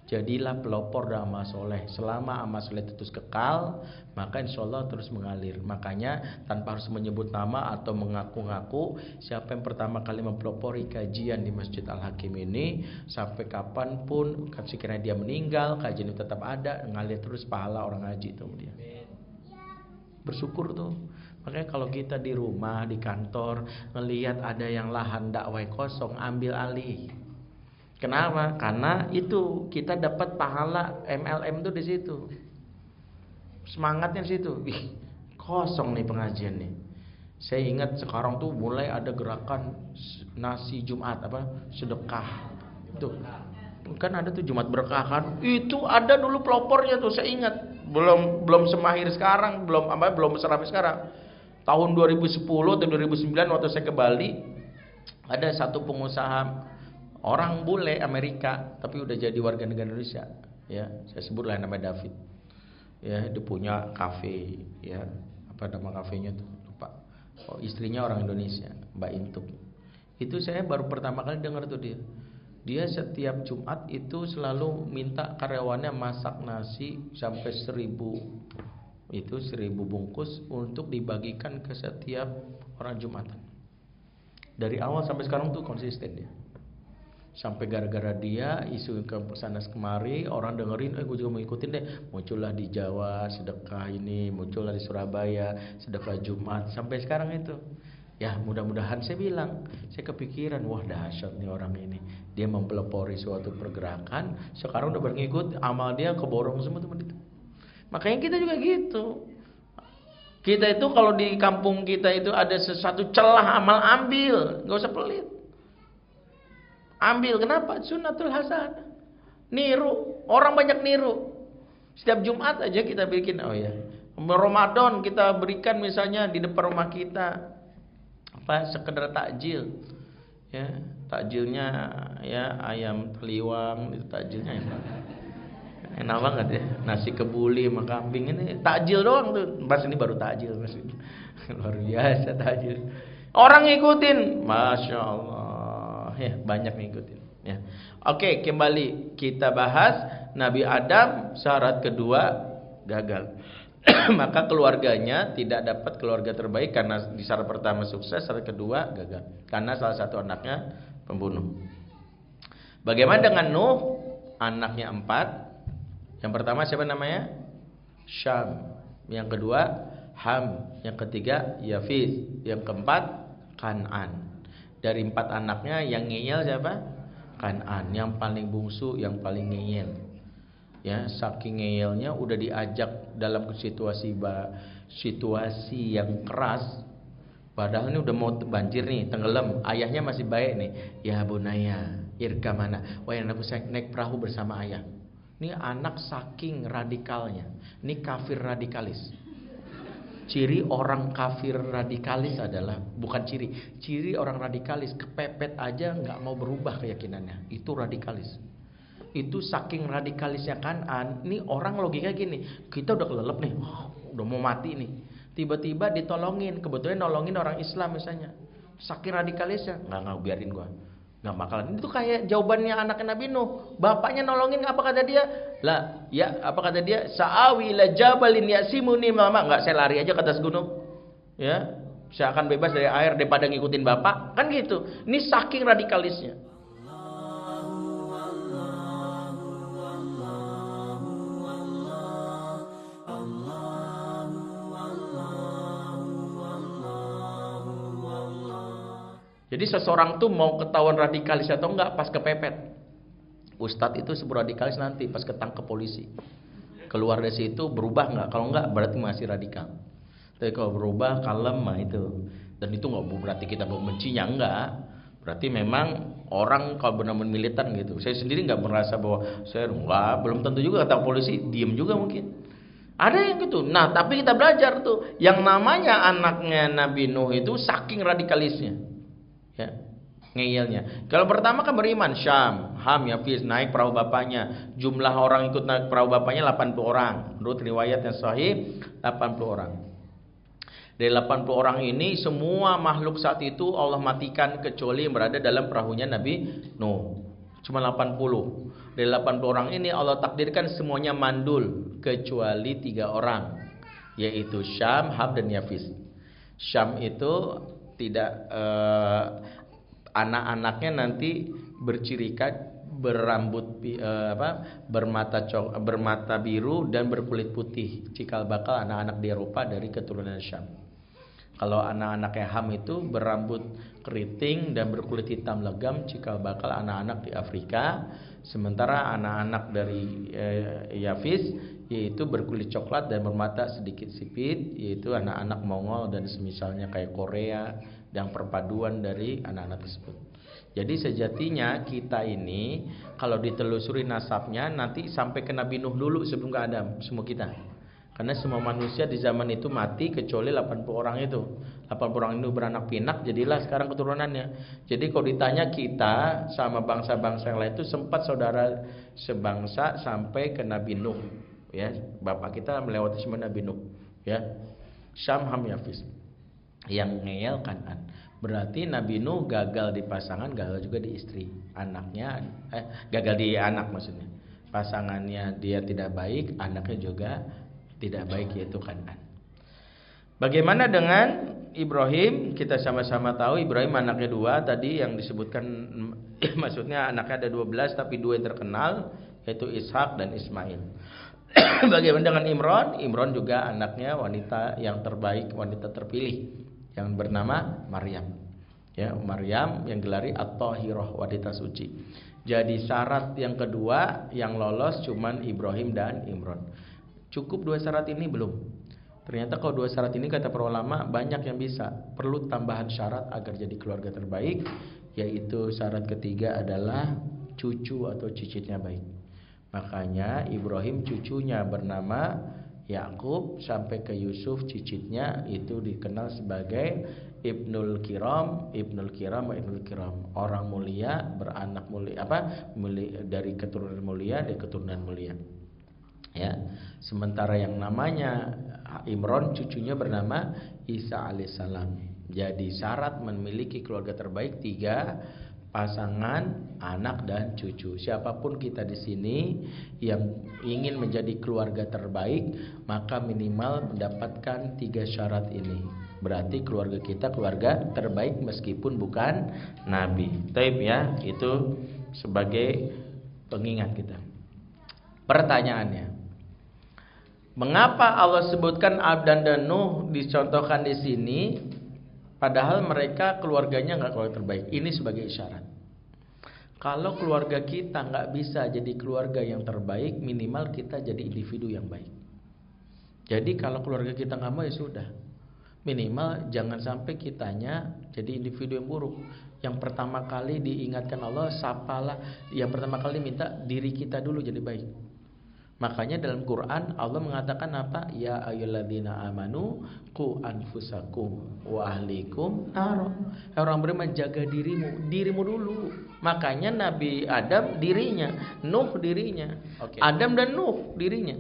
Jadilah pelopor dan amal soleh. Selama amal soleh itu terus kekal, maka insya Allah terus mengalir. Makanya tanpa harus menyebut nama atau mengaku-ngaku, siapa yang pertama kali mempelopori kajian di Masjid Al-Hakim ini, sampai kapanpun sekiranya dia meninggal, kajian itu tetap ada, ngalir terus pahala orang haji itu dia. Bersyukur tuh. Makanya kalau kita di rumah, di kantor, ngelihat ada yang lahan dakwah kosong, ambil alih. Kenapa? Karena itu kita dapat pahala M L M tuh di situ. Semangatnya di situ. Ih, kosong nih pengajian nih. Saya ingat sekarang tuh mulai ada gerakan nasi Jumat apa? Sedekah. Itu. Kan ada tuh Jumat berkah kan? Itu ada dulu pelopornya tuh, saya ingat. Belum belum semahir sekarang, belum apa belum seramai sekarang. Tahun dua ribu sepuluh atau dua ribu sembilan waktu saya ke Bali, ada satu pengusaha orang bule Amerika tapi udah jadi warga negara Indonesia, ya saya sebutlah namanya David, ya dia punya kafe, ya apa nama kafenya tuh lupa, oh, istrinya orang Indonesia, Mbak Intuk. Itu saya baru pertama kali dengar tuh dia, dia setiap Jumat itu selalu minta karyawannya masak nasi sampai seribu, itu seribu bungkus untuk dibagikan ke setiap orang Jumatan. Dari awal sampai sekarang tuh konsisten dia. Sampai gara-gara dia isu ke sana kemari, orang dengerin, eh gue juga mau ikutin deh. Muncullah di Jawa sedekah ini, muncullah di Surabaya sedekah Jumat, sampai sekarang itu. Ya mudah-mudahan, saya bilang, saya kepikiran, wah dahsyat nih orang ini. Dia mempelopori suatu pergerakan, sekarang udah berngikut, amal dia keborong semua teman itu. Makanya kita juga gitu. Kita itu kalau di kampung kita itu ada sesuatu celah amal, ambil, gak usah pelit. Ambil, kenapa? Sunnatul hasanah. Niru, orang banyak niru. Setiap Jumat aja kita bikin, oh ya, Ramadan kita berikan misalnya di depan rumah kita apa sekedar takjil. Ya, takjilnya ya ayam teliwang, itu takjilnya enak. Enak banget ya, nasi kebuli sama kambing ini takjil doang tuh. Pas ini baru takjil, luar biasa takjil. Orang ngikutin, masya Allah. Ya, banyak ngikutin ya. Oke, kembali kita bahas Nabi Adam syarat kedua gagal. Maka keluarganya tidak dapat keluarga terbaik karena di syarat pertama sukses, syarat kedua gagal karena salah satu anaknya pembunuh. Bagaimana dengan Nuh? Anaknya empat. Yang pertama siapa namanya? Syam. Yang kedua Ham. Yang ketiga Yafis. Yang keempat Kan'an. Dari empat anaknya yang ngeyel siapa? Kan'an, yang paling bungsu, yang paling ngeyel. Ya, saking ngeyelnya udah diajak dalam situasi situasi yang keras. Padahal ini udah mau banjir nih, tenggelam. Ayahnya masih baik nih. Ya bunaya, irka mana? Wah, yang aku naik perahu bersama ayah. Ini anak saking radikalnya. Ini kafir radikalis. Ciri orang kafir radikalis adalah, bukan ciri, ciri orang radikalis kepepet aja nggak mau berubah keyakinannya, itu radikalis. Itu saking radikalisnya Kan'an. Ini orang logika gini, kita udah kelelep nih, oh, udah mau mati nih, tiba-tiba ditolongin, kebetulan nolongin orang Islam misalnya, saking radikalisnya, nggak nggak biarin gua, nggak bakalan. Itu kayak jawabannya anaknya Nabi Nuh, bapaknya nolongin, apa kata dia? Lah, ya apa kata dia? Sa'awi la jabalin yasimuni mama, enggak, saya lari aja ke atas gunung. Ya, saya akan bebas dari air daripada ngikutin bapak. Kan gitu. Ini saking radikalisnya. Jadi seseorang tuh mau ketahuan radikalis atau enggak pas kepepet. Ustadz itu sebut radikalis nanti pas ketangkep polisi. Keluar dari situ berubah nggak? Kalau nggak berarti masih radikal. Tapi kalau berubah kalem mah itu. Dan itu nggak berarti kita membencinya, enggak. Berarti memang orang kalau benar-benar militan gitu. Saya sendiri nggak merasa bahwa saya enggak, belum tentu juga kata polisi diem juga mungkin. Ada yang gitu. Nah tapi kita belajar tuh yang namanya anaknya Nabi Nuh itu saking radikalisnya. Ya. Ngeyelnya. Kalau pertama kan beriman, Syam, Ham, Yafis, naik perahu bapaknya. Jumlah orang ikut naik perahu bapaknya delapan puluh orang. Menurut riwayat yang sahih, delapan puluh orang. Dari delapan puluh orang ini semua makhluk saat itu Allah matikan kecuali yang berada dalam perahunya Nabi Nuh. Cuma delapan puluh. Dari delapan puluh orang ini Allah takdirkan semuanya mandul kecuali tiga orang, yaitu Syam, Ham dan Yafis. Syam itu tidak eh, anak-anaknya nanti bercirikat berambut eh, apa bermata cok, bermata biru dan berkulit putih, cikal bakal anak-anak di Eropa dari keturunan Syam. Kalau anak-anaknya Ham itu berambut keriting dan berkulit hitam legam, cikal bakal anak-anak di Afrika. Sementara anak-anak dari eh, Yafis yaitu berkulit coklat dan bermata sedikit sipit, yaitu anak-anak Mongol dan semisalnya kayak Korea, yang perpaduan dari anak-anak tersebut. Jadi sejatinya kita ini kalau ditelusuri nasabnya nanti sampai ke Nabi Nuh dulu sebelum ke Adam, semua kita. Karena semua manusia di zaman itu mati kecuali delapan puluh orang itu. delapan puluh orang itu beranak pinak, jadilah sekarang keturunannya. Jadi kalau ditanya kita sama bangsa-bangsa yang lain itu sempat saudara sebangsa sampai ke Nabi Nuh, ya. Bapak kita melewati semua Nabi Nuh, ya. Syam, Ham, Yafis. Yang ngeyel Kan'an. Berarti Nabi Nuh gagal di pasangan, gagal juga di istri. Anaknya eh gagal di anak maksudnya. Pasangannya dia tidak baik, anaknya juga tidak baik, yaitu Kan'an. Bagaimana dengan Ibrahim? Kita sama-sama tahu Ibrahim anaknya dua tadi yang disebutkan, maksudnya anaknya ada dua belas tapi dua yang terkenal, yaitu Ishak dan Ismail. Bagaimana dengan Imran? Imran juga anaknya wanita yang terbaik, wanita terpilih yang bernama Maryam. Ya, Maryam yang gelari At-Thahirah, wanita suci. Jadi syarat yang kedua yang lolos cuman Ibrahim dan Imran. Cukup dua syarat ini belum? Ternyata kalau dua syarat ini kata para ulama banyak yang bisa. Perlu tambahan syarat agar jadi keluarga terbaik, yaitu syarat ketiga adalah cucu atau cicitnya baik. Makanya Ibrahim cucunya bernama Yakub sampai ke Yusuf cicitnya itu dikenal sebagai Ibnul Kiram, Ibnul Kiram, Ibnul Kiram. Orang mulia, beranak mulia, apa? Mulia, dari keturunan mulia, dari keturunan mulia. Ya, sementara yang namanya Imran cucunya bernama Isa alaihissalam. Jadi syarat memiliki keluarga terbaik tiga, pasangan, anak dan cucu. Siapapun kita di sini yang ingin menjadi keluarga terbaik, maka minimal mendapatkan tiga syarat ini. Berarti keluarga kita keluarga terbaik meskipun bukan nabi. Taib ya, itu sebagai pengingat kita. Pertanyaannya, mengapa Allah sebutkan Adam dan Nuh dicontohkan di sini, padahal mereka keluarganya nggak keluarga terbaik? Ini sebagai isyarat. Kalau keluarga kita nggak bisa jadi keluarga yang terbaik, minimal kita jadi individu yang baik. Jadi kalau keluarga kita nggak mau ya sudah, minimal jangan sampai kitanya jadi individu yang buruk. Yang pertama kali diingatkan Allah, sapalah. Yang pertama kali minta diri kita dulu jadi baik. Makanya dalam Quran Allah mengatakan apa? Ya ayyuhalladzina amanu qu anfusakum wa ahlikum nar. Orang beriman, jaga dirimu, dirimu dulu. Makanya Nabi Adam dirinya, Nuh dirinya. Okay. Adam dan Nuh dirinya.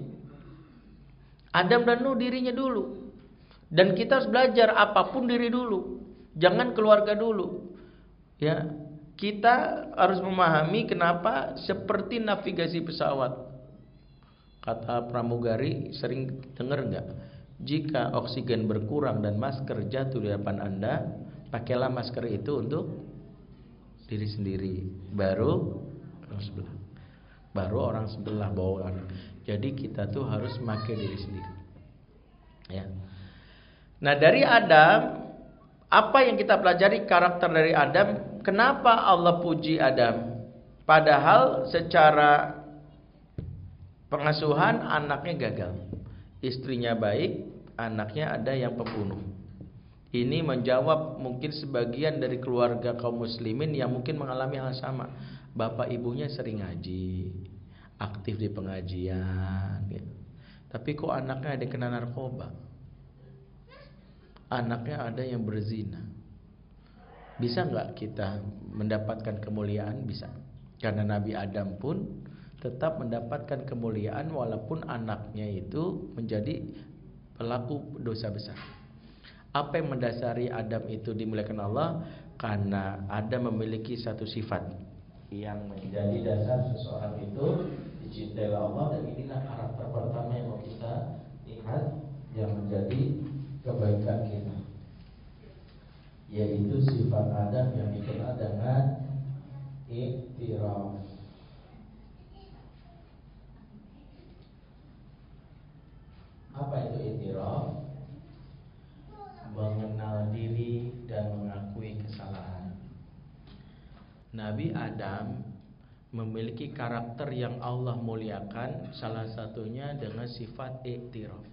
Adam dan Nuh dirinya dulu. Dan kita harus belajar apapun diri dulu. Jangan keluarga dulu. Ya, kita harus memahami kenapa seperti navigasi pesawat. Kata pramugari, sering dengar enggak? Jika oksigen berkurang dan masker jatuh di depan Anda, pakailah masker itu untuk diri sendiri. Baru orang sebelah. Baru orang sebelah bawa orang. Jadi kita tuh harus pakai diri sendiri. Ya. Nah, dari Adam, apa yang kita pelajari karakter dari Adam? Kenapa Allah puji Adam? Padahal secara pengasuhan anaknya gagal, istrinya baik, anaknya ada yang pembunuh. Ini menjawab mungkin sebagian dari keluarga kaum muslimin yang mungkin mengalami hal sama. Bapak ibunya sering ngaji, aktif di pengajian, gitu. Tapi kok anaknya ada yang kena narkoba, anaknya ada yang berzina. Bisa nggak kita mendapatkan kemuliaan? Bisa, karena Nabi Adam pun tetap mendapatkan kemuliaan walaupun anaknya itu menjadi pelaku dosa besar. Apa yang mendasari Adam itu dimuliakan Allah? Karena Adam memiliki satu sifat, yang menjadi dasar seseorang itu dicintai Allah, dan inilah karakter pertama yang mau kita lihat yang menjadi kebaikan kita, yaitu sifat Adam yang dikenal dengan iktiraf. Apa itu iktiraf? Mengenal diri dan mengakui kesalahan. Nabi Adam memiliki karakter yang Allah muliakan, salah satunya dengan sifat iktiraf.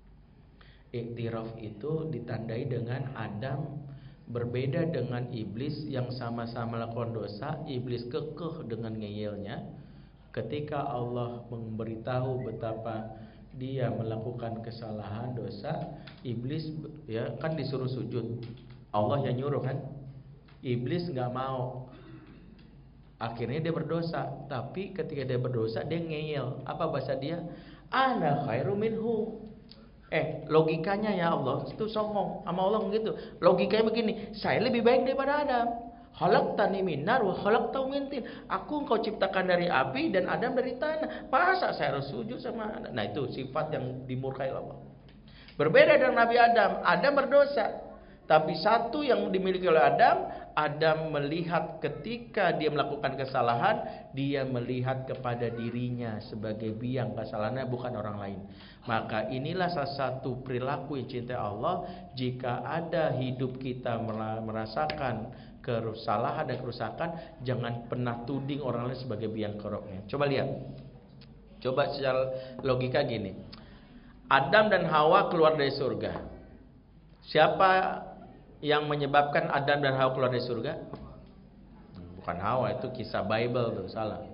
Iktiraf itu ditandai dengan Adam berbeda dengan iblis yang sama-sama melakukan dosa. Iblis kekeh dengan ngeyelnya. Ketika Allah memberitahu betapa dia melakukan kesalahan dosa, iblis ya kan disuruh sujud, Allah yang nyuruh kan. Iblis nggak mau. Akhirnya dia berdosa. Tapi ketika dia berdosa dia ngeyel. Apa bahasa dia? Ana khairu minhu. Eh logikanya ya Allah itu songong sama Allah begitu. Logikanya begini, saya lebih baik daripada Adam. Khalaqtani min nar wa khalaqtahu min tin. Aku engkau ciptakan dari api dan Adam dari tanah. Masa saya harus sujud sama Adam? Nah itu sifat yang dimurkai Allah. Berbeda dengan Nabi Adam. Adam berdosa. Tapi satu yang dimiliki oleh Adam, Adam melihat ketika dia melakukan kesalahan, dia melihat kepada dirinya sebagai biang kesalahannya, bukan orang lain. Maka inilah salah satu perilaku yang cintai Allah. Jika ada hidup kita merasakan kesalahan dan kerusakan, jangan pernah tuding orang lain sebagai biang keroknya. Coba lihat. Coba secara logika gini. Adam dan Hawa keluar dari surga. Siapa yang menyebabkan Adam dan Hawa keluar dari surga? Bukan Hawa, itu kisah Bible tuh, salah.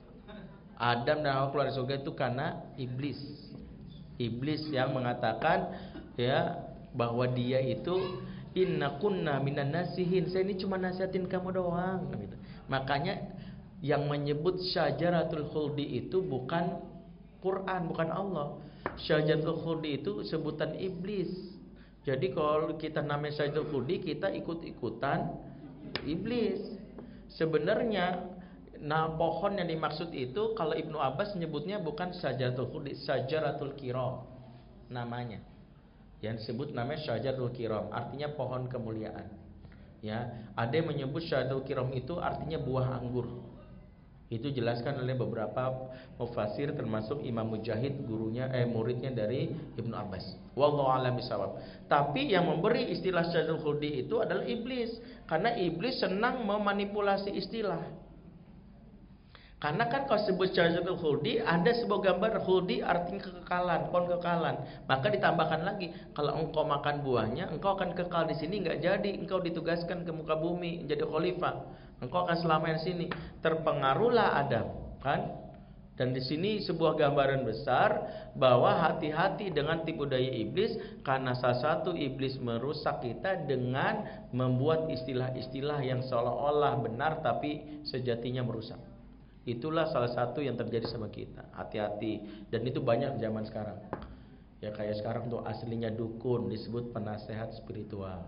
Adam dan Hawa keluar dari surga itu karena iblis. Iblis yang mengatakan ya bahwa dia itu inna kunna minan nasihin. Saya ini cuma nasihatin kamu doang gitu. Makanya yang menyebut syajaratul khuldi itu bukan Quran, bukan Allah. Syajaratul khuldi itu sebutan iblis. Jadi kalau kita namanya syajaratul khuldi, kita ikut-ikutan iblis. Sebenarnya nah pohon yang dimaksud itu kalau Ibnu Abbas menyebutnya bukan syajaratul khuldi, syajaratul kiram namanya. Yang disebut namanya syajaratul kiram, artinya pohon kemuliaan. Ya, ada yang menyebut syajaratul kiram itu artinya buah anggur. Itu jelaskan oleh beberapa mufassir termasuk Imam Mujahid, gurunya eh muridnya dari Ibnu Abbas. Wallahu a'lam bishawab. Tapi yang memberi istilah syajaratul khuldi itu adalah iblis, karena iblis senang memanipulasi istilah. Karena kan kalau sebut syajaratul khuldi, ada sebuah gambar khuldi artinya kekekalan, pohon kekekalan. Maka ditambahkan lagi, kalau engkau makan buahnya, engkau akan kekal di sini, enggak jadi engkau ditugaskan ke muka bumi menjadi khalifah. Engkau akan selama di sini. Terpengaruhlah Adam, kan? Dan di sini sebuah gambaran besar bahwa hati-hati dengan tipu daya iblis, karena salah satu iblis merusak kita dengan membuat istilah-istilah yang seolah-olah benar tapi sejatinya merusak. Itulah salah satu yang terjadi sama kita. Hati-hati. Dan itu banyak zaman sekarang. Ya kayak sekarang tuh aslinya dukun disebut penasehat spiritual.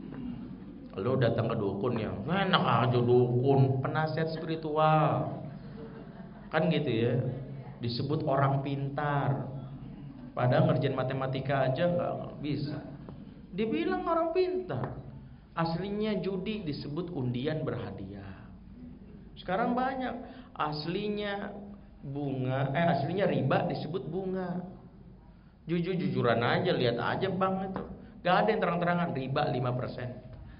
Lo datang ke dukun ya, enak aja dukun, penasehat spiritual. Kan gitu ya. Disebut orang pintar. Padahal ngerjain matematika aja gak bisa. Dibilang orang pintar. Aslinya judi disebut undian berhadiah. Sekarang banyak. Aslinya bunga, eh aslinya riba disebut bunga. Jujur-jujuran aja, lihat aja bang itu. Gak ada yang terang-terangan riba lima persen.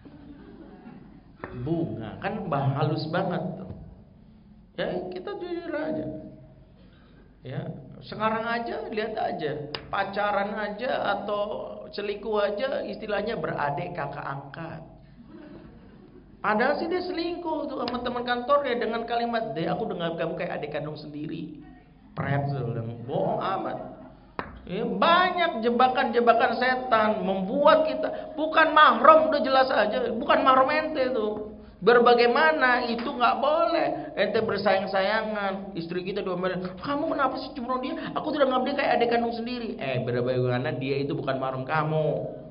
Bunga kan bah halus banget tuh. Ya kita jujur aja. Ya, sekarang aja lihat aja, pacaran aja atau selingkuh aja istilahnya beradik kakak angkat. Padahal sih dia selingkuh tuh sama teman kantornya dengan kalimat, "Deh, aku dengar kamu kayak adik kandung sendiri." Pretzel, bohong amat. Ya, banyak jebakan-jebakan setan membuat kita bukan mahram, udah jelas aja, bukan mahram ente tuh. Berbagaimana itu nggak boleh. Ente bersayang-sayangan, istri kita diomelin, "Kamu kenapa sih cemburu dia? Aku tidak ngambil kayak adik kandung sendiri." Eh, berbagaimana dia itu bukan mahram kamu.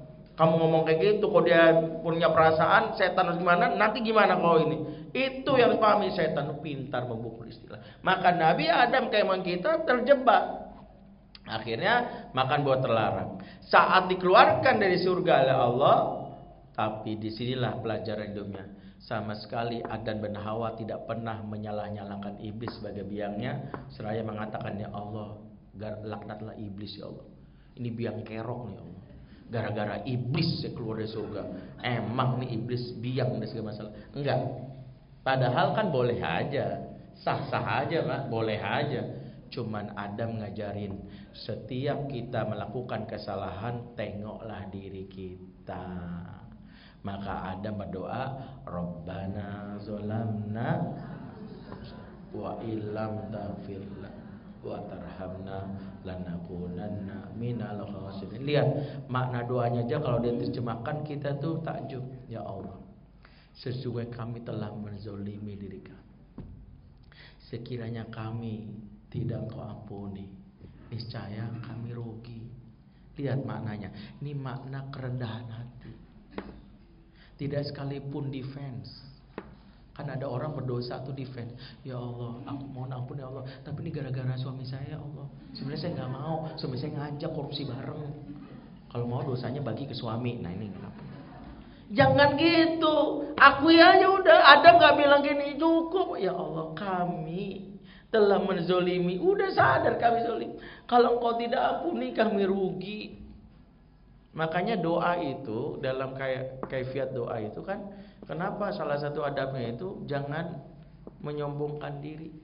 Kamu ngomong kayak gitu, kok dia punya perasaan, setan harus gimana, nanti gimana kalau ini. Itu yang pahami setan, pintar memukul istilah. Maka Nabi Adam kayak kita terjebak. Akhirnya makan buah terlarang. Saat dikeluarkan dari surga oleh Allah, tapi disinilah pelajaran hidupnya. Sama sekali Adam dan Hawa tidak pernah menyalah-nyalahkan iblis sebagai biangnya, seraya mengatakan, ya Allah, laknatlah iblis ya Allah. Ini biang kerok nih ya Allah. Gara-gara iblis saya keluar dari surga. Emang nih iblis biang dari segala masalah. Enggak. Padahal kan boleh aja. Sah-sah aja Pak. Boleh aja. Cuman Adam ngajarin, setiap kita melakukan kesalahan, tengoklah diri kita. Maka Adam berdoa, Rabbana zolamna wa illam taghfir wa tarhamna lanakunanna minal khasirin. Lihat makna doanya aja kalau dia terjemahkan kita tuh takjub. Ya Allah, sesuai kami telah menzolimi diri kami, sekiranya kami tidak Engkau ampuni, niscaya kami rugi. Lihat maknanya. Ini makna kerendahan hati. Tidak sekalipun defense. Kan ada orang berdosa tuh defense. Ya Allah, aku mohon ampun ya Allah, tapi ini gara-gara suami saya ya Allah. Sebenarnya saya nggak mau, suami saya ngajak korupsi bareng. Kalau mau dosanya bagi ke suami. Nah ini kenapa? Jangan gitu. Aku ya ya udah. Adam nggak bilang gini, cukup. Ya Allah, kami telah menzolimi. Udah sadar kami zolim. Kalau Engkau tidak ampuni, kami rugi. Makanya doa itu dalam kayak kaifiat doa itu kan, kenapa salah satu adabnya itu jangan menyombongkan diri.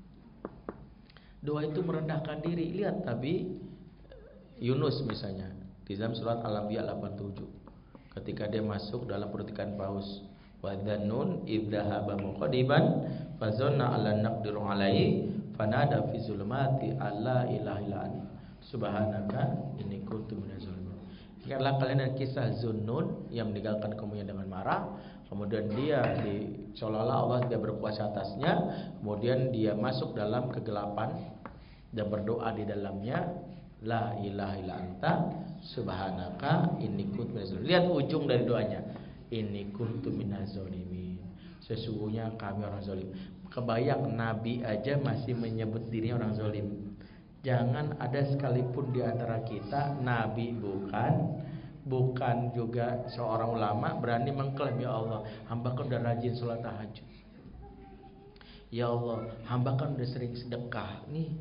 Doa itu merendahkan diri. Lihat tapi Yunus misalnya di dalam surat Al-Anbiya delapan puluh tujuh, ketika dia masuk dalam perut ikan paus, wa dzannun idzahaba muqadiban fazanna alla naqdiru alaihi fanada fi zulumati alla ilaha illa anta subhanaka inni kuntu minaz zalimin. Ingatlah kalian dengan kisah Zunnun yang meninggalkan kaumnya dengan marah. Kemudian dia di seolah-olah Allah tidak berkuasa atasnya. Kemudian dia masuk dalam kegelapan dan berdoa di dalamnya, la ilaha illa anta subhanaka inni kuntu minaz zalimin. Lihat ujung dari doanya, inni kuntu minaz zalimin. Sesungguhnya kami orang zalim. Kebayang Nabi aja masih menyebut dirinya orang zalim. Jangan ada sekalipun di antara kita, Nabi bukan, bukan juga seorang ulama, berani mengklaim, ya Allah, hamba kan udah rajin sholat tahajud. Ya Allah, hamba kan udah sering sedekah. Nih,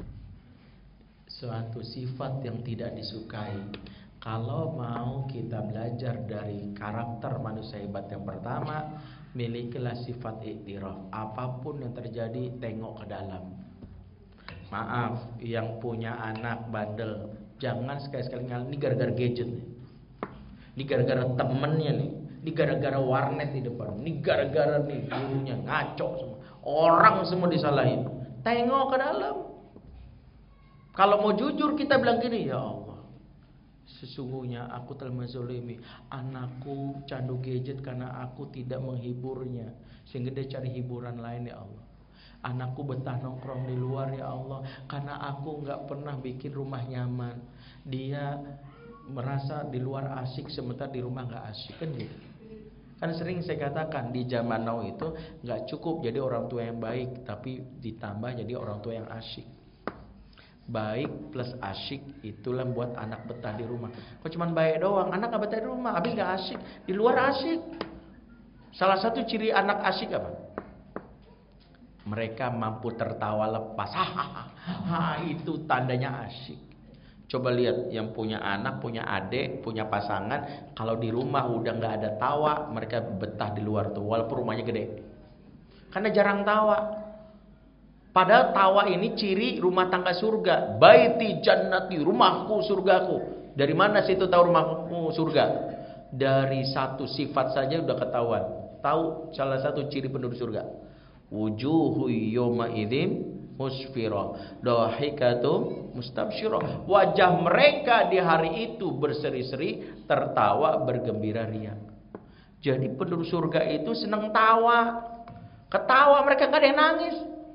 suatu sifat yang tidak disukai. Kalau mau kita belajar dari karakter manusia hebat yang pertama, milikilah sifat iktiraf. Apapun yang terjadi, tengok ke dalam. Maaf, yang punya anak bandel, jangan sekali-sekali ngal. Ini gara-gara gadget nih. Ini gara-gara temennya nih. Ini gara-gara warnet di depan. Ini gara-gara nih gurunya ngaco semua. Orang semua disalahin. Tengok ke dalam. Kalau mau jujur kita bilang gini, ya Allah, sesungguhnya aku telah menzalimi anakku candu gadget karena aku tidak menghiburnya, sehingga dia cari hiburan lain, ya Allah. Anakku betah nongkrong di luar, ya Allah, karena aku gak pernah bikin rumah nyaman. Dia merasa di luar asik sementara di rumah gak asik, kan gitu. Kan sering saya katakan di zaman now itu gak cukup jadi orang tua yang baik, tapi ditambah jadi orang tua yang asyik. Baik plus asyik itulah buat anak betah di rumah. Kok cuman baik doang, anak gak betah di rumah, habis gak asyik, di luar asyik. Salah satu ciri anak asyik apa? Mereka mampu tertawa lepas. Hahaha, itu tandanya asyik. Coba lihat yang punya anak, punya adik, punya pasangan, kalau di rumah udah nggak ada tawa, mereka betah di luar tuh, walaupun rumahnya gede. Karena jarang tawa. Padahal tawa ini ciri rumah tangga surga. Baiti jannati, rumahku surgaku. Dari mana situ tahu rumahku surga? Dari satu sifat saja udah ketahuan. Tahu salah satu ciri penduduk surga. Wujuhu yawma idzin musfirah, dahikatum mustabsyirah. Wajah mereka di hari itu berseri-seri, tertawa, bergembira ria. Jadi penduduk surga itu senang tawa. Ketawa, mereka gak ada yang nangis,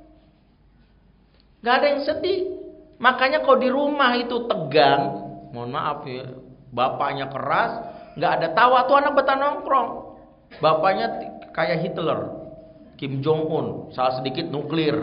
gak ada yang sedih. Makanya kalau di rumah itu tegang, mohon maaf ya, bapaknya keras, nggak ada tawa tuh anak betah nongkrong. Bapaknya kayak Hitler, Kim Jong Un, salah sedikit nuklir.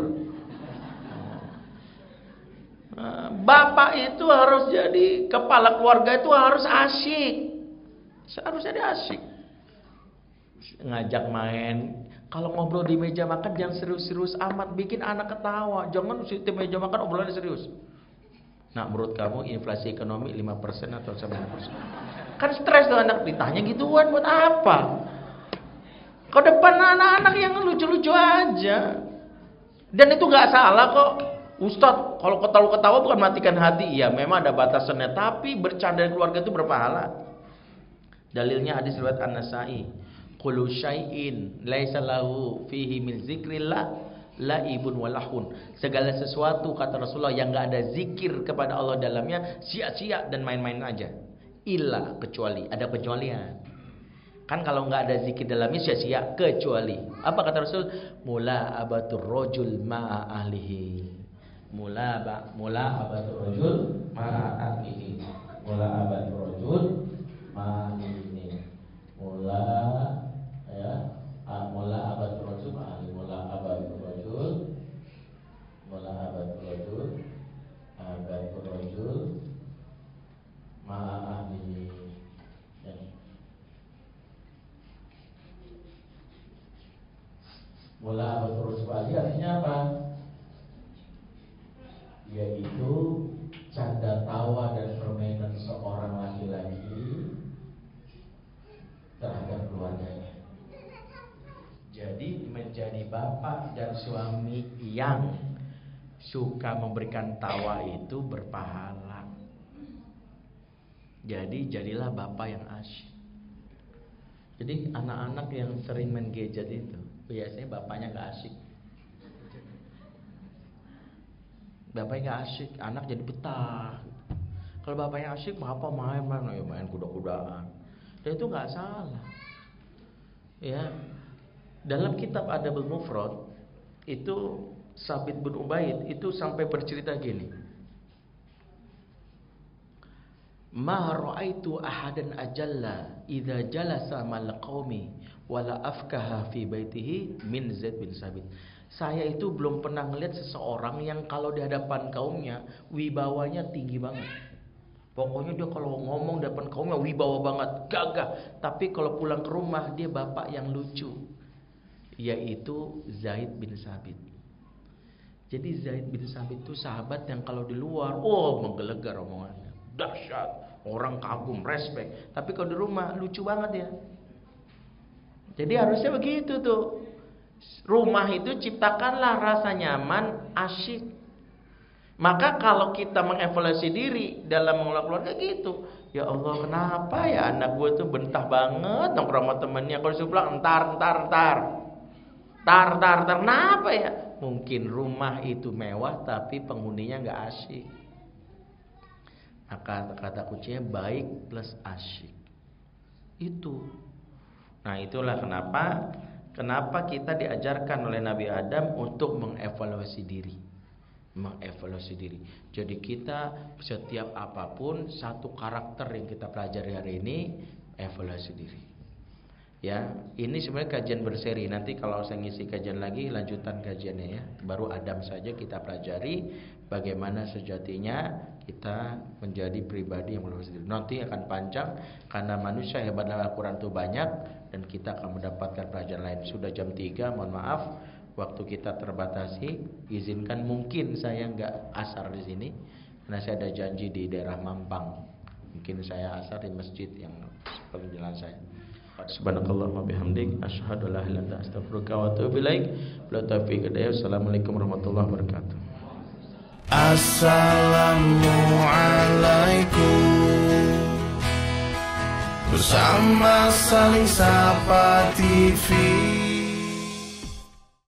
Bapak itu harus jadi kepala keluarga, itu harus asyik, harus jadi asyik. Ngajak main, kalau ngobrol di meja makan jangan serius-serius amat, bikin anak ketawa. Jangan di meja makan obrolannya serius. Nah, menurut kamu inflasi ekonomi lima persen atau sembilan persen? Kan stres tuh anak, ditanya gituan buat apa? Ke depan anak-anak yang lucu-lucu aja. Dan itu gak salah kok. Ustadz, kalau ketawa-ketawa bukan matikan hati. Ya memang ada batasannya, tapi bercanda keluarga itu berpahala. Dalilnya hadis riwayat An-Nasa'i. Kullu syai'in laisa lahu fihi min zikrillah laibun walahun. Segala sesuatu kata Rasulullah yang enggak ada zikir kepada Allah dalamnya sia-sia dan main-main aja. Illa, kecuali, ada pengecualian. Kan kalau enggak ada zikir dalamnya sia-sia, kecuali. Apa kata Rasul? Mula abatur rajul ma'a ahlihi. Mula ba mula abatur rajul ma'a ahlihi. Mula abatur rajul ma'a ahlihi. Mula ya, mula abatur rajul ma'a ahlihi. Mula abatur rajul mula abatur rajul abatur rajul ma'a ahlihi. Mula abatur rajul ma'a ahlihi artinya apa? Yaitu canda tawa dan permainan seorang laki-laki terhadap keluarganya. Jadi menjadi bapak dan suami yang suka memberikan tawa itu berpahala. Jadi jadilah bapak yang asyik. Jadi anak-anak yang sering main gadget itu biasanya bapaknya gak asyik. Bapaknya gak asyik, anak jadi betah. Kalau bapaknya asyik, bapak main-main, ya main kuda-kudaan. Dan itu gak salah. Ya, dalam kitab Adabul Mufrad itu Sabit bin Ubaid itu sampai bercerita gini. Ma ra'aitu ahadan ajalla idza jalasa mal qaumi wala afkaha fi baitihi min Zaid bin Sabit. Saya itu belum pernah ngelihat seseorang yang kalau di hadapan kaumnya wibawanya tinggi banget. Pokoknya dia kalau ngomong di depan kaumnya wibawa banget, gagah. Tapi kalau pulang ke rumah dia bapak yang lucu, yaitu Zaid bin Sabit. Jadi Zaid bin Sabit itu sahabat yang kalau di luar, oh menggelegar omongannya, dahsyat, orang kagum, respect. Tapi kalau di rumah lucu banget ya. Jadi harusnya begitu tuh. Rumah itu ciptakanlah rasa nyaman, asyik. Maka kalau kita mengevaluasi diri dalam mengelola keluarga gitu, ya Allah kenapa ya anak gue tuh bentah banget nongkrong sama temennya, kalau disuruh pulang entar entar entar entar entar entar, kenapa ya? Mungkin rumah itu mewah tapi penghuninya nggak asyik. Maka kata kuncinya baik plus asyik itu. Nah itulah kenapa Kenapa kita diajarkan oleh Nabi Adam untuk mengevaluasi diri. Mengevaluasi diri. Jadi kita setiap apapun, satu karakter yang kita pelajari hari ini, evaluasi diri. Ya, ini sebenarnya kajian berseri. Nanti kalau saya ngisi kajian lagi, lanjutan kajiannya ya. Baru Adam saja kita pelajari bagaimana sejatinya kita menjadi pribadi yang mengevaluasi diri. Nanti akan panjang karena manusia hebat dalam Al-Quran itu banyak. Dan kita akan mendapatkan pelajaran lain. Sudah jam tiga, mohon maaf waktu kita terbatasi. Izinkan mungkin saya nggak asar di sini karena saya ada janji di daerah Mampang. Mungkin saya asar di masjid yang perjalanan saya. Subhanakallah wa bihamdik asyhadu an la ilaha illa anta astaghfiruka wa atubu ilaik. Bila taufiq hidayah. Assalamualaikum warahmatullahi wabarakatuh. Assalamualaikum. Bersama Saling Sapa T V.